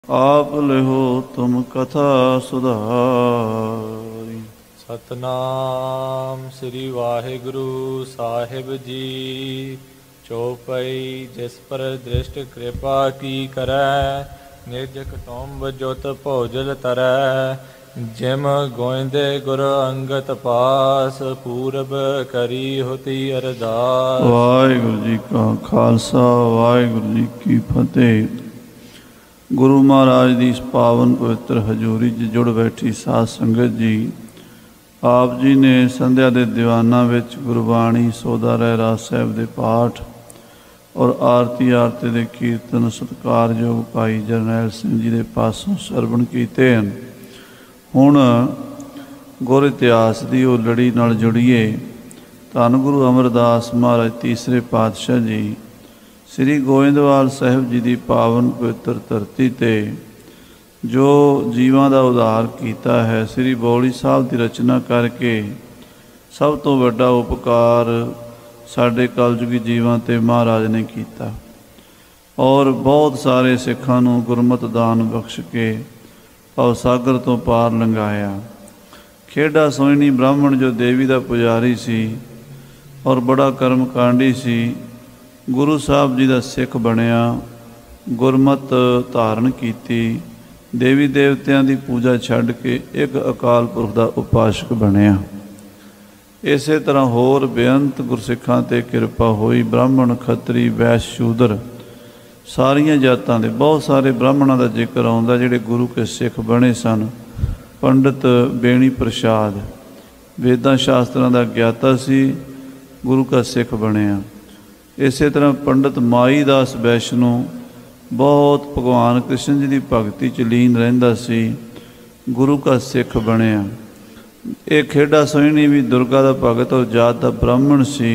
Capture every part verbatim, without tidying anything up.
आप लिहो तुम कथा सुधारी। सतनाम श्री वाहिगुरु साहिब जी। चौपई जिस पर दृष्ट कृपा की करै, निज कुटुंब जुत भोजल तरੈ। जिम गोइंदे गुर अंगत पास, पूरब करी होती अरदास। वाहिगुरु जी का खालसा वाहिगुरु जी की फतेह। गुरु महाराज की इस पावन पवित्र हजूरी च जुड़ बैठी साध संगत जी, आप जी ने संध्या के दीवाना विच गुरबाणी सोदा रहरास साहिब के पाठ और आरती आरती के कीर्तन सत्कारयोग भाई जरनैल सिंह जी के पासों सरवण किए हैं। हुण गुर इतिहास की वो लड़ी नाल जुड़िए। धन गुरु अमरदास महाराज तीसरे पातशाह जी श्री गोविंदवाल साहिब जी की पावन पवित्र धरती ते जो जीवां का उद्धार किया है, श्री बौली साहब की रचना करके सब तो वड्डा उपकार साढ़े कलयुगी जीवां ते महाराज ने किया और बहुत सारे सिखां नूं गुरमत दान बख्श के भवसागर तो पार लंघाया। खेड़ा सोहनी ब्राह्मण जो देवी का पुजारी सी और बड़ा कर्म कांडी सी, गुरु साहब जी का सिख बनया, गुरमत धारण की, देवी देवतियां की पूजा छड्ड के एक अकाल पुरख का उपासक बनया। इस तरह होर बेअंत गुरसिखां ते किरपा हुई। ब्राह्मण खत्री वैश्य शूद्र सारिया जातां दे बहुत सारे ब्राह्मणों का जिक्र आउंदा जिहड़े गुरु के सिख बने सन। पंडित बेणी प्रसाद वेदां शास्त्रां दा ज्ञाता सी, गुरु का सिख बनया। इस तरह पंडित माई दास वैष्णो बहुत भगवान कृष्ण जी की भगती च लीन रहिंदा सी, गुरु का सिख बनया। एक खेड़ा सोहनी भी दुर्गा का भगत और जात का ब्राह्मण सी,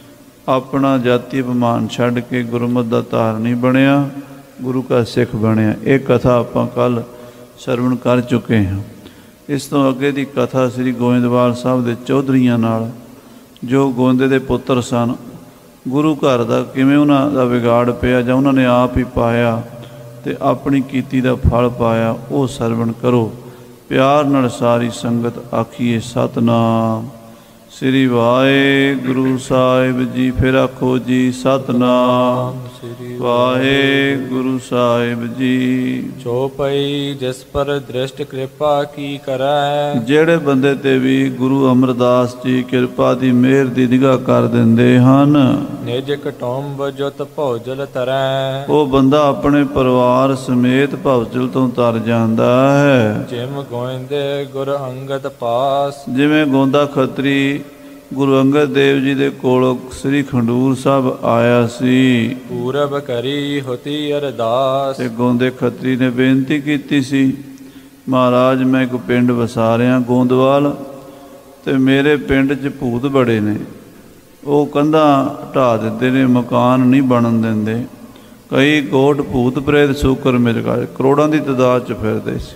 अपना जाति अपमान छड्ड के गुरमत का धारणी बनया, गुरु का सिख बनया। एक कथा आपां कल सरवण कर चुके हैं। इस तो अगे की कथा श्री गोविंदवाल साहब के चौधरीਆਂ नाल जो गोंदे के पुत्र सन, गुरु घर का किवें उन्हां दा विगाड़ पिया जां उन्हां ने आप ही पाया ते अपनी कीती दा फल पाया, वो सरवण करो। प्यार नाल सारी संगत आखिए सतनाम श्री वाहिगुरु साहिब जी। फिर आखो जी सतनाम श्री वाहिगुरु साहिब जी। चौपई जिस पर दृष्ट कृपा की करै, जेड़े बंदे ते भी गुरु अमरदास जी कृपा दी मेहर दी निगाह कर दिंदे हन, निज कुटुंब जुत भौजल तरੈ। वो बंदा अपने परिवार समेत भौजल तो तर जाता है। जिम गोइंदे गुर अंगत पास, जिमें गोंदा खत्री गुरु अंगद देव जी के कोल श्री खंडूर साहब आया सी, पूरब करी होती अरदास। ते गोंदे खत्री ने बेनती की सी, महाराज मैं एक पिंड वसा रहा गोंदवाल, ते मेरे पिंड च भूत बड़े ने, वो कंधा ढा दिंदे ने, मकान नहीं बनन देंदे। कई कोट भूत प्रेत सूकर मिर्गा करोड़ों की तादाद च फिरदे सी।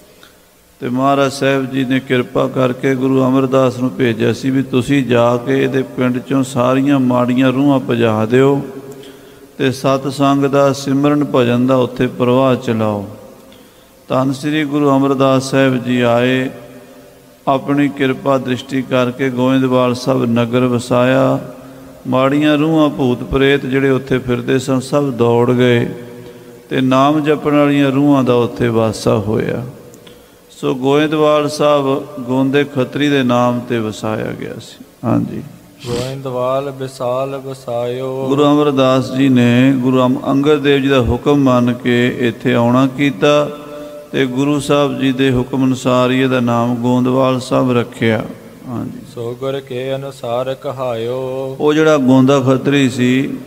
ते महाराज साहब जी ने किरपा करके गुरु अमरदास नूं भेजिया सी भी तुसीं जाके इहदे पिंड चों सारियां माड़ियां रूहां भजा दिओ ते सतसंग दा सिमरन भजन दा उत्थे प्रवाह चलाओ। धन श्री गुरु अमरदास साहब जी आए, अपनी किरपा दृष्टि करके गोविंदवाल साहब नगर वसाया। माड़ियां रूहां भूत प्रेत जिहड़े उत्थे फिरदे सन सब दौड़ गए ते नाम जपण वालियां रूहां दा उत्थे वासा होया। सो गोविंदवाल साहब गोंदे खत्री दे नाम ते वसाया गया सी। हाँ जी, गोविंदवाल विशाल वसायो। गुरु अमरदास जी ने गुरु अंगद देव जी का हुक्म मान के इत्थे आउणा कीता ते गुरु साहब जी के हुक्म अनुसार ही इहदा नाम गोंदवाल साहब रखिया। हाँ जी, सो गुर के अनुसार कहायो। वो जिहड़ा गोंदा खत्री सी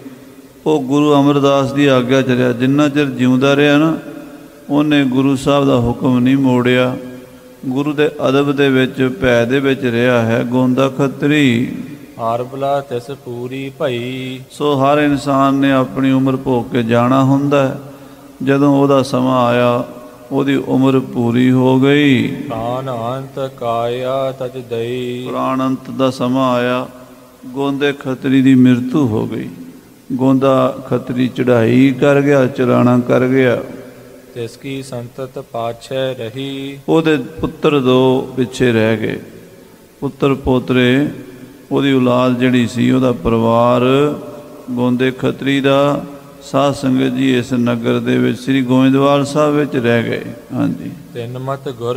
वो गुरु अमरदास की आग्या च रहा, जिन्ना चिर जिउंदा रहा ना उन्हें गुरु साहब का हुक्म नहीं मोड़िया। गुरु के अदब दे विच भै दे विच रहा है गोंदा खत्री। हर बला तिस पूरी भई, सो हर इंसान ने अपनी उम्र भोग के जाना हुंदा है। जदों उहदा समा आया उहदी उम्र पूरी हो गई। प्राण अंत काया तज दई, प्राण अंत का समा आया, गोंदे खत्री की मृत्यु हो गई। गोंदा खत्री चढ़ाई कर गया, चलाना कर गया। ਤਿਸਕੀ ਸੰਤਤ ਪਾਛੈ ਰਹੀ। ਉਹਦੇ ਪੁੱਤਰ ਦੋ ਪਿੱਛੇ ਰਹਿ ਗਏ, ਪੁੱਤਰ ਪੋਤਰੇ, ਉਹਦੀ ਔਲਾਦ ਜਿਹੜੀ ਸੀ, ਉਹਦਾ ਪਰਿਵਾਰ ਗੋਂਦੇ ਖੱਤਰੀ ਦਾ ਸਾਧ ਸੰਗਤ ਜੀ ਇਸ ਨਗਰ ਦੇ ਵਿੱਚ ਸ੍ਰੀ ਗੋਇੰਦਵਾਲ ਸਾਹਿਬ ਵਿੱਚ ਰਹਿ ਗਏ। ਹਾਂਜੀ, ਤਿੰਨ ਮਤ ਗੁਰ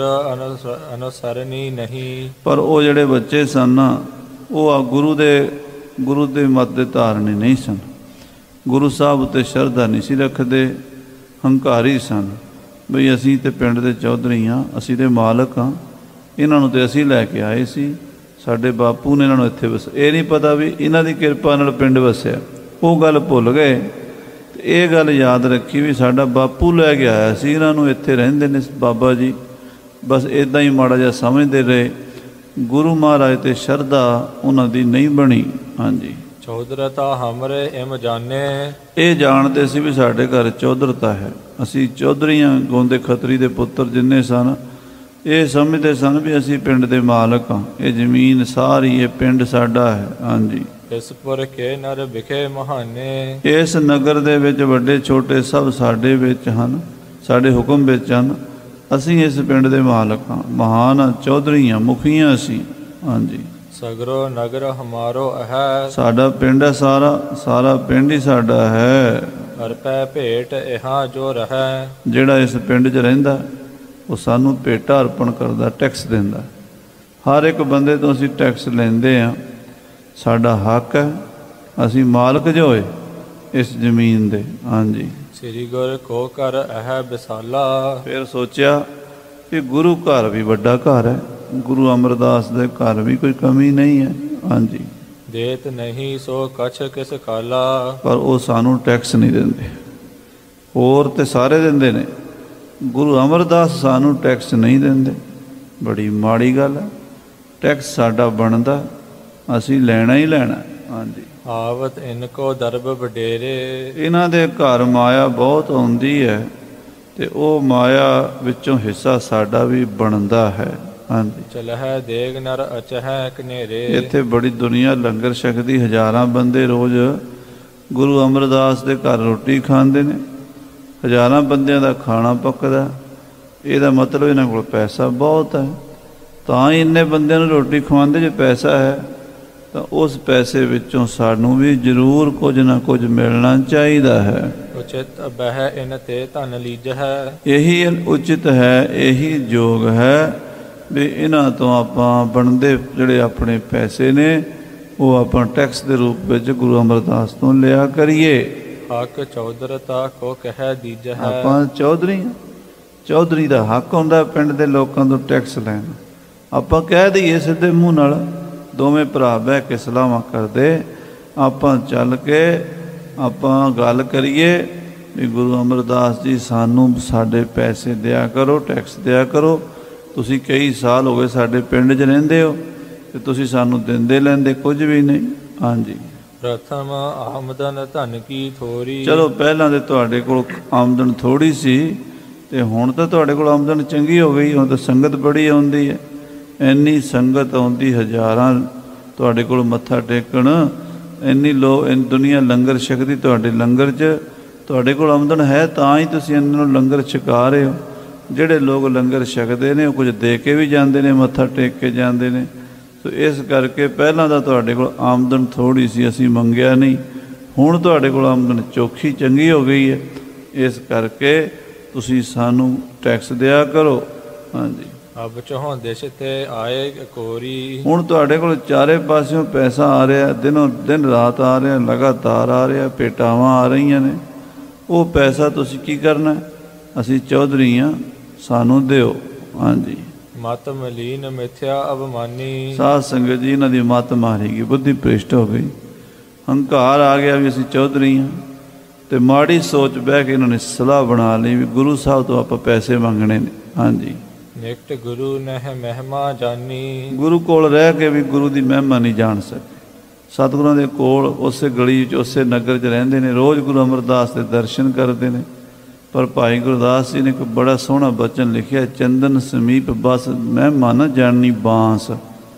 ਅਨੁਸਰਨੀ ਨਹੀਂ। ਪਰ ਉਹ ਜਿਹੜੇ ਬੱਚੇ ਸਨ ਨਾ, ਉਹ ਆ ਗੁਰੂ ਦੇ ਗੁਰੂ ਦੇ ਮਤ ਦੇ ਧਾਰਨੀ ਨਹੀਂ ਸਨ, ਗੁਰੂ ਸਾਹਿਬ ਉੱਤੇ ਸ਼ਰਧਾ ਨਹੀਂ ਸੀ ਰੱਖਦੇ, ਹੰਕਾਰੀ ਸਨ ਬਈ ਅਸੀਂ ਤੇ ਪਿੰਡ ਦੇ ਚੌਧਰੀ ਹਾਂ, ਅਸੀਂ ਤੇ ਮਾਲਕ ਹਾਂ, ਇਹਨਾਂ ਨੂੰ ਤੇ ਅਸੀਂ ਲੈ ਕੇ ਆਏ ਸੀ, ਸਾਡੇ ਬਾਪੂ ਨੇ ਇਹਨਾਂ ਨੂੰ ਇੱਥੇ ਵਸ, ਇਹ ਨਹੀਂ ਪਤਾ ਵੀ ਇਹਨਾਂ ਦੀ ਕਿਰਪਾ ਨਾਲ ਪਿੰਡ ਵਸਿਆ। ਉਹ ਗੱਲ ਭੁੱਲ ਗਏ ਤੇ ਇਹ ਗੱਲ ਯਾਦ ਰੱਖੀ ਵੀ ਸਾਡਾ ਬਾਪੂ ਲੈ ਕੇ ਆਇਆ ਸੀ, ਇਹਨਾਂ ਨੂੰ ਇੱਥੇ ਰਹਿੰਦੇ ਨੇ ਬਾਬਾ ਜੀ, ਬਸ ਇੱਦਾਂ ਹੀ ਮਾੜਾ ਜਿਹਾ ਸਮਝਦੇ ਰਹੇ। ਗੁਰੂ ਮਹਾਰਾਜ ਤੇ ਸ਼ਰਧਾ ਉਹਨਾਂ ਦੀ ਨਹੀਂ ਬਣੀ। ਹਾਂਜੀ, ਚੌਧਰਤਾ ਹਮਰੇ ਇਮ ਜਾਣੇ। ਇਹ ਜਾਣਦੇ ਸੀ ਵੀ ਸਾਡੇ ਘਰ ਚੌਧਰਤਾ ਹੈ, ਅਸੀਂ ਚੌਧਰੀਆਂ ਗੋਂਦੇ ਖੱਤਰੀ ਦੇ ਪੁੱਤਰ ਜਿੰਨੇ ਸਨ, ਇਹ ਸਮਝਦੇ ਸਨ ਵੀ ਅਸੀਂ ਪਿੰਡ ਦੇ ਮਾਲਕ ਹਾਂ, ਇਹ ਜ਼ਮੀਨ ਸਾਰੀ, ਇਹ ਪਿੰਡ ਸਾਡਾ ਹੈ। ਹਾਂਜੀ, ਇਸ ਪੁਰ ਕੇ ਨਰ ਵਿਖੇ ਮਹਾਨੇ। ਇਸ ਨਗਰ ਦੇ ਵਿੱਚ ਵੱਡੇ ਛੋਟੇ ਸਭ ਸਾਡੇ ਵਿੱਚ ਹਨ, ਸਾਡੇ ਹੁਕਮ ਵਿੱਚ ਹਨ, ਅਸੀਂ ਇਸ ਪਿੰਡ ਦੇ ਮਾਲਕ ਹਾਂ, ਮਹਾਨ ਚੌਧਰੀ ਹਾਂ, ਮੁਖੀਆਂ ਅਸੀਂ। ਹਾਂਜੀ, ਸਗਰੋ ਨਗਰ ਹਮਾਰੋ ਹੈ। ਸਾਡਾ ਪਿੰਡ ਹੈ ਸਾਰਾ, ਸਾਰਾ ਪਿੰਡ ਹੀ ਸਾਡਾ ਹੈ। ਅਰਪੈ ਭੇਟ ਇਹਾਂ ਜੋ ਰਹਿ। ਜਿਹੜਾ ਇਸ ਪਿੰਡ 'ਚ ਰਹਿੰਦਾ ਉਹ ਸਾਨੂੰ ਭੇਟਾ ਅਰਪਣ ਕਰਦਾ, ਟੈਕਸ ਦਿੰਦਾ। ਹਰ ਇੱਕ ਬੰਦੇ ਤੋਂ ਅਸੀਂ ਟੈਕਸ ਲੈਂਦੇ ਹਾਂ, ਸਾਡਾ ਹੱਕ ਹੈ, ਅਸੀਂ ਮਾਲਕ ਜੋ ਹੋਏ ਇਸ ਜ਼ਮੀਨ ਦੇ। ਹਾਂਜੀ, ਸ੍ਰੀ ਗੁਰ ਕੋ ਘਰ ਹੈ ਵਿਸਾਲਾ। ਫਿਰ ਸੋਚਿਆ ਕਿ ਗੁਰੂ ਘਰ ਵੀ ਵੱਡਾ ਘਰ ਹੈ, ਗੁਰੂ ਅਮਰਦਾਸ ਦੇ ਘਰ ਵੀ ਕੋਈ ਕਮੀ ਨਹੀਂ ਹੈ। ਹਾਂਜੀ, ਦੇਤ ਨਹੀਂ ਸੋ ਕਛ ਕਿਸ ਕਾਲਾ। ਪਰ ਉਹ ਸਾਨੂੰ ਟੈਕਸ ਨਹੀਂ ਦਿੰਦੇ, ਹੋਰ ਤੇ ਸਾਰੇ ਦਿੰਦੇ ਨੇ, ਗੁਰੂ ਅਮਰਦਾਸ ਸਾਨੂੰ ਟੈਕਸ ਨਹੀਂ ਦਿੰਦੇ। ਬੜੀ ਮਾੜੀ ਗੱਲ ਹੈ, ਟੈਕਸ ਸਾਡਾ ਬਣਦਾ, ਅਸੀਂ ਲੈਣਾ ਹੀ ਲੈਣਾ। ਹਾਂਜੀ, ਆਵਤ ਇਨਕੋ ਦਰਬ ਵਡੇਰੇ। ਇਹਨਾਂ ਦੇ ਘਰ ਮਾਇਆ ਬਹੁਤ ਆਉਂਦੀ ਹੈ ਤੇ ਉਹ ਮਾਇਆ ਵਿੱਚੋਂ ਹਿੱਸਾ ਸਾਡਾ ਵੀ ਬਣਦਾ ਹੈ। ਹਾਂਜੀ, ਚਲਹਿ ਦੇਗ ਨਰ ਅਚਹਿ ਕਨੇਰੇ। ਇੱਥੇ ਬੜੀ ਦੁਨੀਆ ਲੰਗਰ ਛਕਦੀ, ਹਜ਼ਾਰਾਂ ਬੰਦੇ ਰੋਜ਼ ਗੁਰੂ ਅਮਰਦਾਸ ਦੇ ਘਰ ਰੋਟੀ ਖਾਂਦੇ ਨੇ, ਹਜ਼ਾਰਾਂ ਬੰਦਿਆਂ ਦਾ ਖਾਣਾ ਪੱਕਦਾ। ਇਹਦਾ ਮਤਲਬ ਇਹਨਾਂ ਕੋਲ ਪੈਸਾ ਬਹੁਤ ਹੈ, ਤਾਂ ਹੀ ਇੰਨੇ ਬੰਦਿਆਂ ਨੂੰ ਰੋਟੀ ਖਵਾਉਂਦੇ। ਜੇ ਪੈਸਾ ਹੈ ਤਾਂ ਉਸ ਪੈਸੇ ਵਿੱਚੋਂ ਸਾਨੂੰ ਵੀ ਜ਼ਰੂਰ ਕੁਝ ਨਾ ਕੁਝ ਮਿਲਣਾ ਚਾਹੀਦਾ ਹੈ। ਉਚਿਤ ਬਹਿ ਇਨ ਤੇ ਧਨ ਲੀਜ ਹੈ। ਇਹੀ ਉਚਿਤ ਹੈ, ਇਹੀ ਯੋਗ ਹੈ ਵੀ ਇਹਨਾਂ ਤੋਂ ਆਪਾਂ ਬਣਦੇ ਜਿਹੜੇ ਆਪਣੇ ਪੈਸੇ ਨੇ ਉਹ ਆਪਾਂ ਟੈਕਸ ਦੇ ਰੂਪ ਵਿੱਚ ਗੁਰੂ ਅਮਰਦਾਸ ਤੋਂ ਲਿਆ ਕਰੀਏ। ਹੱਕ ਚੌਧਰਤਾ ਕੋ ਕਹਿ ਦੀਜ ਹੈ। ਆਪਾਂ ਚੌਧਰੀ, ਚੌਧਰੀ ਦਾ ਹੱਕ ਹੁੰਦਾ ਪਿੰਡ ਦੇ ਲੋਕਾਂ ਤੋਂ ਟੈਕਸ ਲੈਣਾ। ਆਪਾਂ ਕਹਿ ਦਈਏ ਸਿੱਧੇ ਮੂੰਹ ਨਾਲ, ਦੋਵੇਂ ਭਰਾ ਬਹਿ ਕੇ ਸਲਾਹਾਂ ਕਰਦੇ, ਆਪਾਂ ਚੱਲ ਕੇ ਆਪਾਂ ਗੱਲ ਕਰੀਏ ਵੀ ਗੁਰੂ ਅਮਰਦਾਸ ਜੀ ਸਾਨੂੰ ਸਾਡੇ ਪੈਸੇ ਦਿਆ ਕਰੋ, ਟੈਕਸ ਦਿਆ ਕਰੋ। ਤੁਸੀਂ ਕਈ ਸਾਲ ਹੋ ਗਏ ਸਾਡੇ ਪਿੰਡ 'ਚ ਰਹਿੰਦੇ ਹੋ ਤੇ ਤੁਸੀਂ ਸਾਨੂੰ ਦਿੰਦੇ ਲੈਂਦੇ ਕੁਝ ਵੀ ਨਹੀਂ। ਹਾਂਜੀ, ਪ੍ਰਥਮ ਆਮਦਨ ਧਨ ਕੀ ਥੋੜੀ। ਚਲੋ ਪਹਿਲਾਂ ਤੇ ਤੁਹਾਡੇ ਕੋਲ ਆਮਦਨ ਥੋੜੀ ਸੀ ਤੇ ਹੁਣ ਤਾਂ ਤੁਹਾਡੇ ਕੋਲ ਆਮਦਨ ਚੰਗੀ ਹੋ ਗਈ, ਹੁਣ ਤਾਂ ਸੰਗਤ ਬੜੀ ਆਉਂਦੀ ਹੈ, ਇੰਨੀ ਸੰਗਤ ਆਉਂਦੀ, ਹਜ਼ਾਰਾਂ ਤੁਹਾਡੇ ਕੋਲ ਮੱਥਾ ਟੇਕਣ, ਇੰਨੀ ਲੋ ਇੰਨੀ ਦੁਨੀਆ ਲੰਗਰ ਛਕਦੀ ਤੁਹਾਡੇ ਲੰਗਰ 'ਚ। ਤੁਹਾਡੇ ਕੋਲ ਆਮਦਨ ਹੈ ਤਾਂ ਹੀ ਤੁਸੀਂ ਇਹਨਾਂ ਨੂੰ ਲੰਗਰ ਛਕਾ ਰਹੇ ਹੋ। ਜਿਹੜੇ ਲੋਕ ਲੰਗਰ ਛਕਦੇ ਨੇ ਉਹ ਕੁਝ ਦੇ ਕੇ ਵੀ ਜਾਂਦੇ ਨੇ, ਮੱਥਾ ਟੇਕ ਕੇ ਜਾਂਦੇ ਨੇ। ਸੋ ਇਸ ਕਰਕੇ ਪਹਿਲਾਂ ਤਾਂ ਤੁਹਾਡੇ ਕੋਲ ਆਮਦਨ ਥੋੜ੍ਹੀ ਸੀ, ਅਸੀਂ ਮੰਗਿਆ ਨਹੀਂ, ਹੁਣ ਤੁਹਾਡੇ ਕੋਲ ਆਮਦਨ ਚੋਖੀ ਚੰਗੀ ਹੋ ਗਈ ਹੈ, ਇਸ ਕਰਕੇ ਤੁਸੀਂ ਸਾਨੂੰ ਟੈਕਸ ਦਿਆ ਕਰੋ। ਹਾਂਜੀ, ਅਬ ਚੋਂ ਦਿਸ਼ ਤੇ ਆਏ ਕੋਰੀ। ਹੁਣ ਤੁਹਾਡੇ ਕੋਲ ਚਾਰੇ ਪਾਸਿਓਂ ਪੈਸਾ ਆ ਰਿਹਾ, ਦਿਨੋਂ ਦਿਨ ਰਾਤ ਆ ਰਿਹਾ, ਲਗਾਤਾਰ ਆ ਰਿਹਾ, ਭੇਟਾਵਾਂ ਆ ਰਹੀਆਂ ਨੇ। ਉਹ ਪੈਸਾ ਤੁਸੀਂ ਕੀ ਕਰਨਾ? ਅਸੀਂ ਚੌਧਰੀ ਹਾਂ, ਸਾਨੂੰ ਦਿਓ। ਹਾਂਜੀ, ਮਤ ਮਲੀਨ ਮਿਥਿਆ ਅਭਮਾਨੀ। ਸਾਧ ਸੰਗਤ ਜੀ ਇਹਨਾਂ ਦੀ ਮਤ ਮਾਰੀ ਗਈ, ਬੁੱਧੀ ਭ੍ਰਿਸ਼ਟ ਹੋ ਗਈ, ਹੰਕਾਰ ਆ ਗਿਆ ਵੀ ਅਸੀਂ ਚੌਧਰੀ ਹਾਂ। ਤੇ ਮਾੜੀ ਸੋਚ ਬਹਿ ਕੇ ਇਹਨਾਂ ਨੇ ਸਲਾਹ ਬਣਾ ਲਈ ਵੀ ਗੁਰੂ ਸਾਹਿਬ ਤੋਂ ਆਪਾਂ ਪੈਸੇ ਮੰਗਣੇ ਨੇ। ਹਾਂਜੀ, ਨਿਕਟ ਗੁਰੂ ਨਹਿ ਮਹਿਮਾ ਜਾਨੀ। ਗੁਰੂ ਕੋਲ ਰਹਿ ਕੇ ਵੀ ਗੁਰੂ ਦੀ ਮਹਿਮਾ ਨਹੀਂ ਜਾਣ ਸਕੇ। ਸਤਿਗੁਰਾਂ ਦੇ ਕੋਲ ਉਸੇ ਗਲੀ 'ਚ ਉਸੇ ਨਗਰ 'ਚ ਰਹਿੰਦੇ ਨੇ, ਰੋਜ਼ ਗੁਰੂ ਅਮਰਦਾਸ ਦੇ ਦਰਸ਼ਨ ਕਰਦੇ ਨੇ। ਪਰ ਭਾਈ ਗੁਰਦਾਸ ਜੀ ਨੇ ਇੱਕ ਬੜਾ ਸੋਹਣਾ ਬਚਨ ਲਿਖਿਆ, ਚੰਦਨ ਸਮੀਪ ਬਸ ਮਹਿਮਾ ਨਾ ਜਾਣੀ ਬਾਂਸ।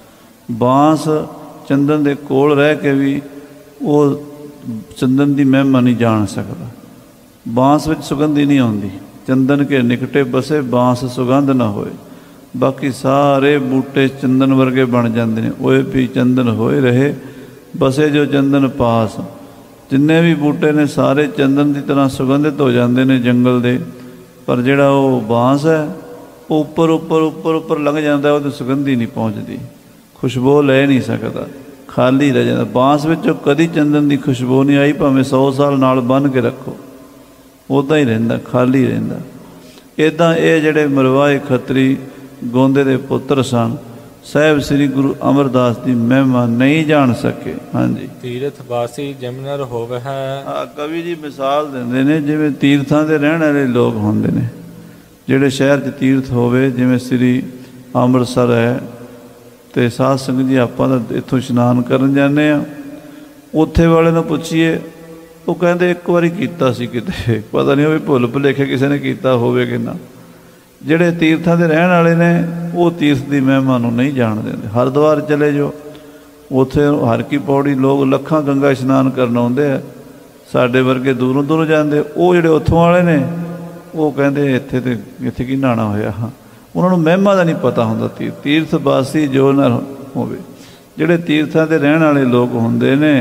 ਬਾਂਸ ਚੰਦਨ ਦੇ ਕੋਲ ਰਹਿ ਕੇ ਵੀ ਉਹ ਚੰਦਨ ਦੀ ਮਹਿਮਾ ਨਹੀਂ ਜਾਣ ਸਕਦਾ। ਬਾਂਸ ਵਿੱਚ ਸੁਗੰਧੀ ਨਹੀਂ ਆਉਂਦੀ। चंदन के निकटे बसे बांस सुगंध न होए। बाकी सारे बूटे चंदन वर्गे बन जाते हैं। ओए भी चंदन होए रहे बसे जो चंदन पास। जिन्ने भी बूटे ने सारे चंदन की तरह सुगंधित हो जाते हैं जंगल दे, पर जिहड़ा वो बांस है वो उपर उपर उपर उपर लंघ जाता है, वो तो सुगंधी नहीं पहुँचती, खुशबू ले नहीं सकता, खाली रह जाता। बांस विचों कदी चंदन की खुशबू नहीं आई, भावें सौ साल नाल बन के रखो, उदा ही रहिंदा, खाली रहिंदा। इदां ये जिहड़े मरवाए खत्री गोंदे दे पुत्र सन, साहिब श्री गुरु अमरदास की महिमा नहीं जान सके। हाँ जी, तीर्थ वासी जमनर होवे है। हाँ, कवि जी मिसाल देंदे ने जिवें तीर्थां दे रहण वाले लोग होंदे ने, जिहड़े शहर च तीर्थ होवे, जिवें श्री ਅੰਮ੍ਰਿਤਸਰ है तो साध संगत जी आपां तां इत्थों इशनान करन जाने आ, उत्थे वाले नूं पुछीए वो कहंदे एक वारी कीता सी किते, पता नहीं भी भुल भुलेखे किसी ने कीता होवे कि ना। ਜਿਹੜੇ तीर्थां ਦੇ ਰਹਿਣ वाले ने वो तीर्थ की महिमा ਨੂੰ नहीं जाणदे। हरिद्वार चले जाओ, उत्थे हर की पौड़ी लोग लखां गंगा इशनान करन आउंदे आ, साडे वर्गे दूरों दूरों जाते। वो ਜਿਹੜੇ उत्थों वाले ने वो कहंदे इत्थे ते इत्थे की नहाना होया। हाँ, उन्होंने महिमा का नहीं पता होंदा। तीर्थ तीर्थवासी जो न होवे, ਜਿਹੜੇ तीर्थां ਦੇ ਰਹਿਣ वाले लोग होंदे ने,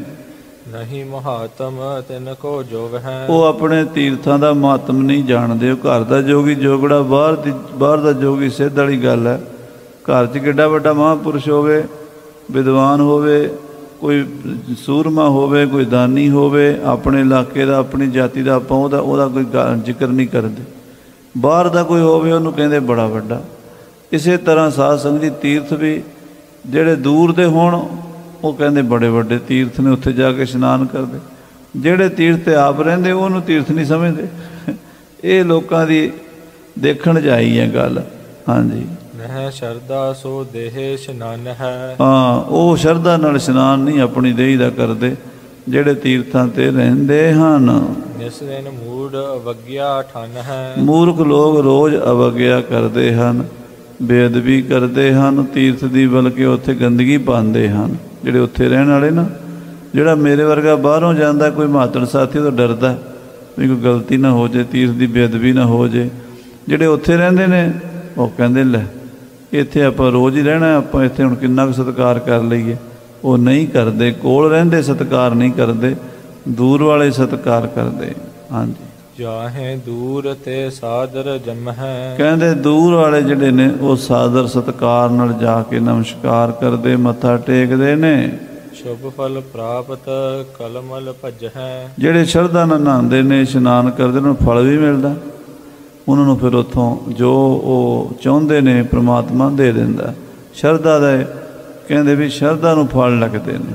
नहीं महात्म तिनको जोग है। वो अपने तीर्थां का महात्म नहीं जानते। घर का जोगी जोगड़ा, बाहर दी बाहर का जोगी सिद्ध वाली गल है। घर च किड्डा वड्डा महापुरुष होवे, विद्वान होवे, कोई सूरमा होवे, कोई दानी होवे, अपने इलाके का अपनी जाति का आपां ओहदा ओहदा कोई जिक्र नहीं करते। बाहर का कोई होवे उहनूं कहंदे बड़ा वड्डा। इसे तरह साध संगत जी तीर्थ भी जिहड़े दूर दे होण वो कहते बड़े बड़े तीर्थ ने, उत्थे जाके इशनान करते। जिहड़े तीर्थ आप रहिंदे उहनूं तीर्थ नहीं समझते। ये लोगों की देखण च आई है गल। हाँ जी, नह शरदा सो देह इशनान है। हाँ, वो शरदा नाल इशनान नहीं अपनी देही दा करते, जिहड़े तीर्थां ते रहिंदे हन। जिस दिन मूड अवज्ञा ठन है। मूर्ख लोग रोज़ अवज्ञा करते हैं, बेअदबी करते हैं तीर्थ की, बल्कि उत्थे गंदगी पाते हैं। ਜਿਹੜੇ ਉੱਥੇ ਰਹਿਣ ਵਾਲੇ ਨਾ, ਜਿਹੜਾ ਮੇਰੇ ਵਰਗਾ ਬਾਹਰੋਂ ਜਾਂਦਾ ਕੋਈ ਮਾਤੜ ਸਾਥੀ ਤੋਂ ਡਰਦਾ ਵੀ ਕੋਈ ਗਲਤੀ ਨਾ ਹੋ ਜਾਏ, ਤੀਰਥ ਦੀ ਬੇਅਦਬੀ ਨਾ ਹੋ ਜਾਏ। ਜਿਹੜੇ ਉੱਥੇ ਰਹਿੰਦੇ ਨੇ ਉਹ ਕਹਿੰਦੇ ਲੈ ਇੱਥੇ ਆਪਾਂ ਰੋਜ਼ ਹੀ ਰਹਿਣਾ, ਆਪਾਂ ਇੱਥੇ ਹੁਣ ਕਿੰਨਾ ਕੁ ਸਤਿਕਾਰ ਕਰ ਲਈਏ। ਉਹ ਨਹੀਂ ਕਰਦੇ, ਕੋਲ ਰਹਿੰਦੇ ਸਤਿਕਾਰ ਨਹੀਂ ਕਰਦੇ, ਦੂਰ ਵਾਲੇ ਸਤਿਕਾਰ ਕਰਦੇ। ਹਾਂਜੀ, ਜਾਹੇ ਦੂਰ ਤੇ ਸਾਦਰ ਜਮ ਹੈ। ਕਹਿੰਦੇ ਦੂਰ ਵਾਲੇ ਜਿਹੜੇ ਨੇ ਉਹ ਸਾਦਰ ਸਤਿਕਾਰ ਨਾਲ ਜਾ ਕੇ ਨਮਸਕਾਰ ਕਰਦੇ, ਮੱਥਾ ਟੇਕਦੇ ਨੇ। ਸ਼ੁਭ ਫਲ ਪ੍ਰਾਪਤ ਕਲਮਲ ਭਜ ਹੈ। ਜਿਹੜੇ ਸ਼ਰਧਾ ਨਾਲ ਨਹਾਉਂਦੇ ਨੇ, ਇਸ਼ਨਾਨ ਕਰਦੇ ਨੇ, ਫਲ ਵੀ ਮਿਲਦਾ ਉਹਨਾਂ ਨੂੰ। ਫਿਰ ਉੱਥੋਂ ਜੋ ਉਹ ਚਾਹੁੰਦੇ ਨੇ ਪ੍ਰਮਾਤਮਾ ਦੇ ਦਿੰਦਾ। ਸ਼ਰਧਾ ਦਾ ਕਹਿੰਦੇ ਵੀ ਸ਼ਰਧਾ ਨੂੰ ਫਲ ਲੱਗਦੇ ਨੇ।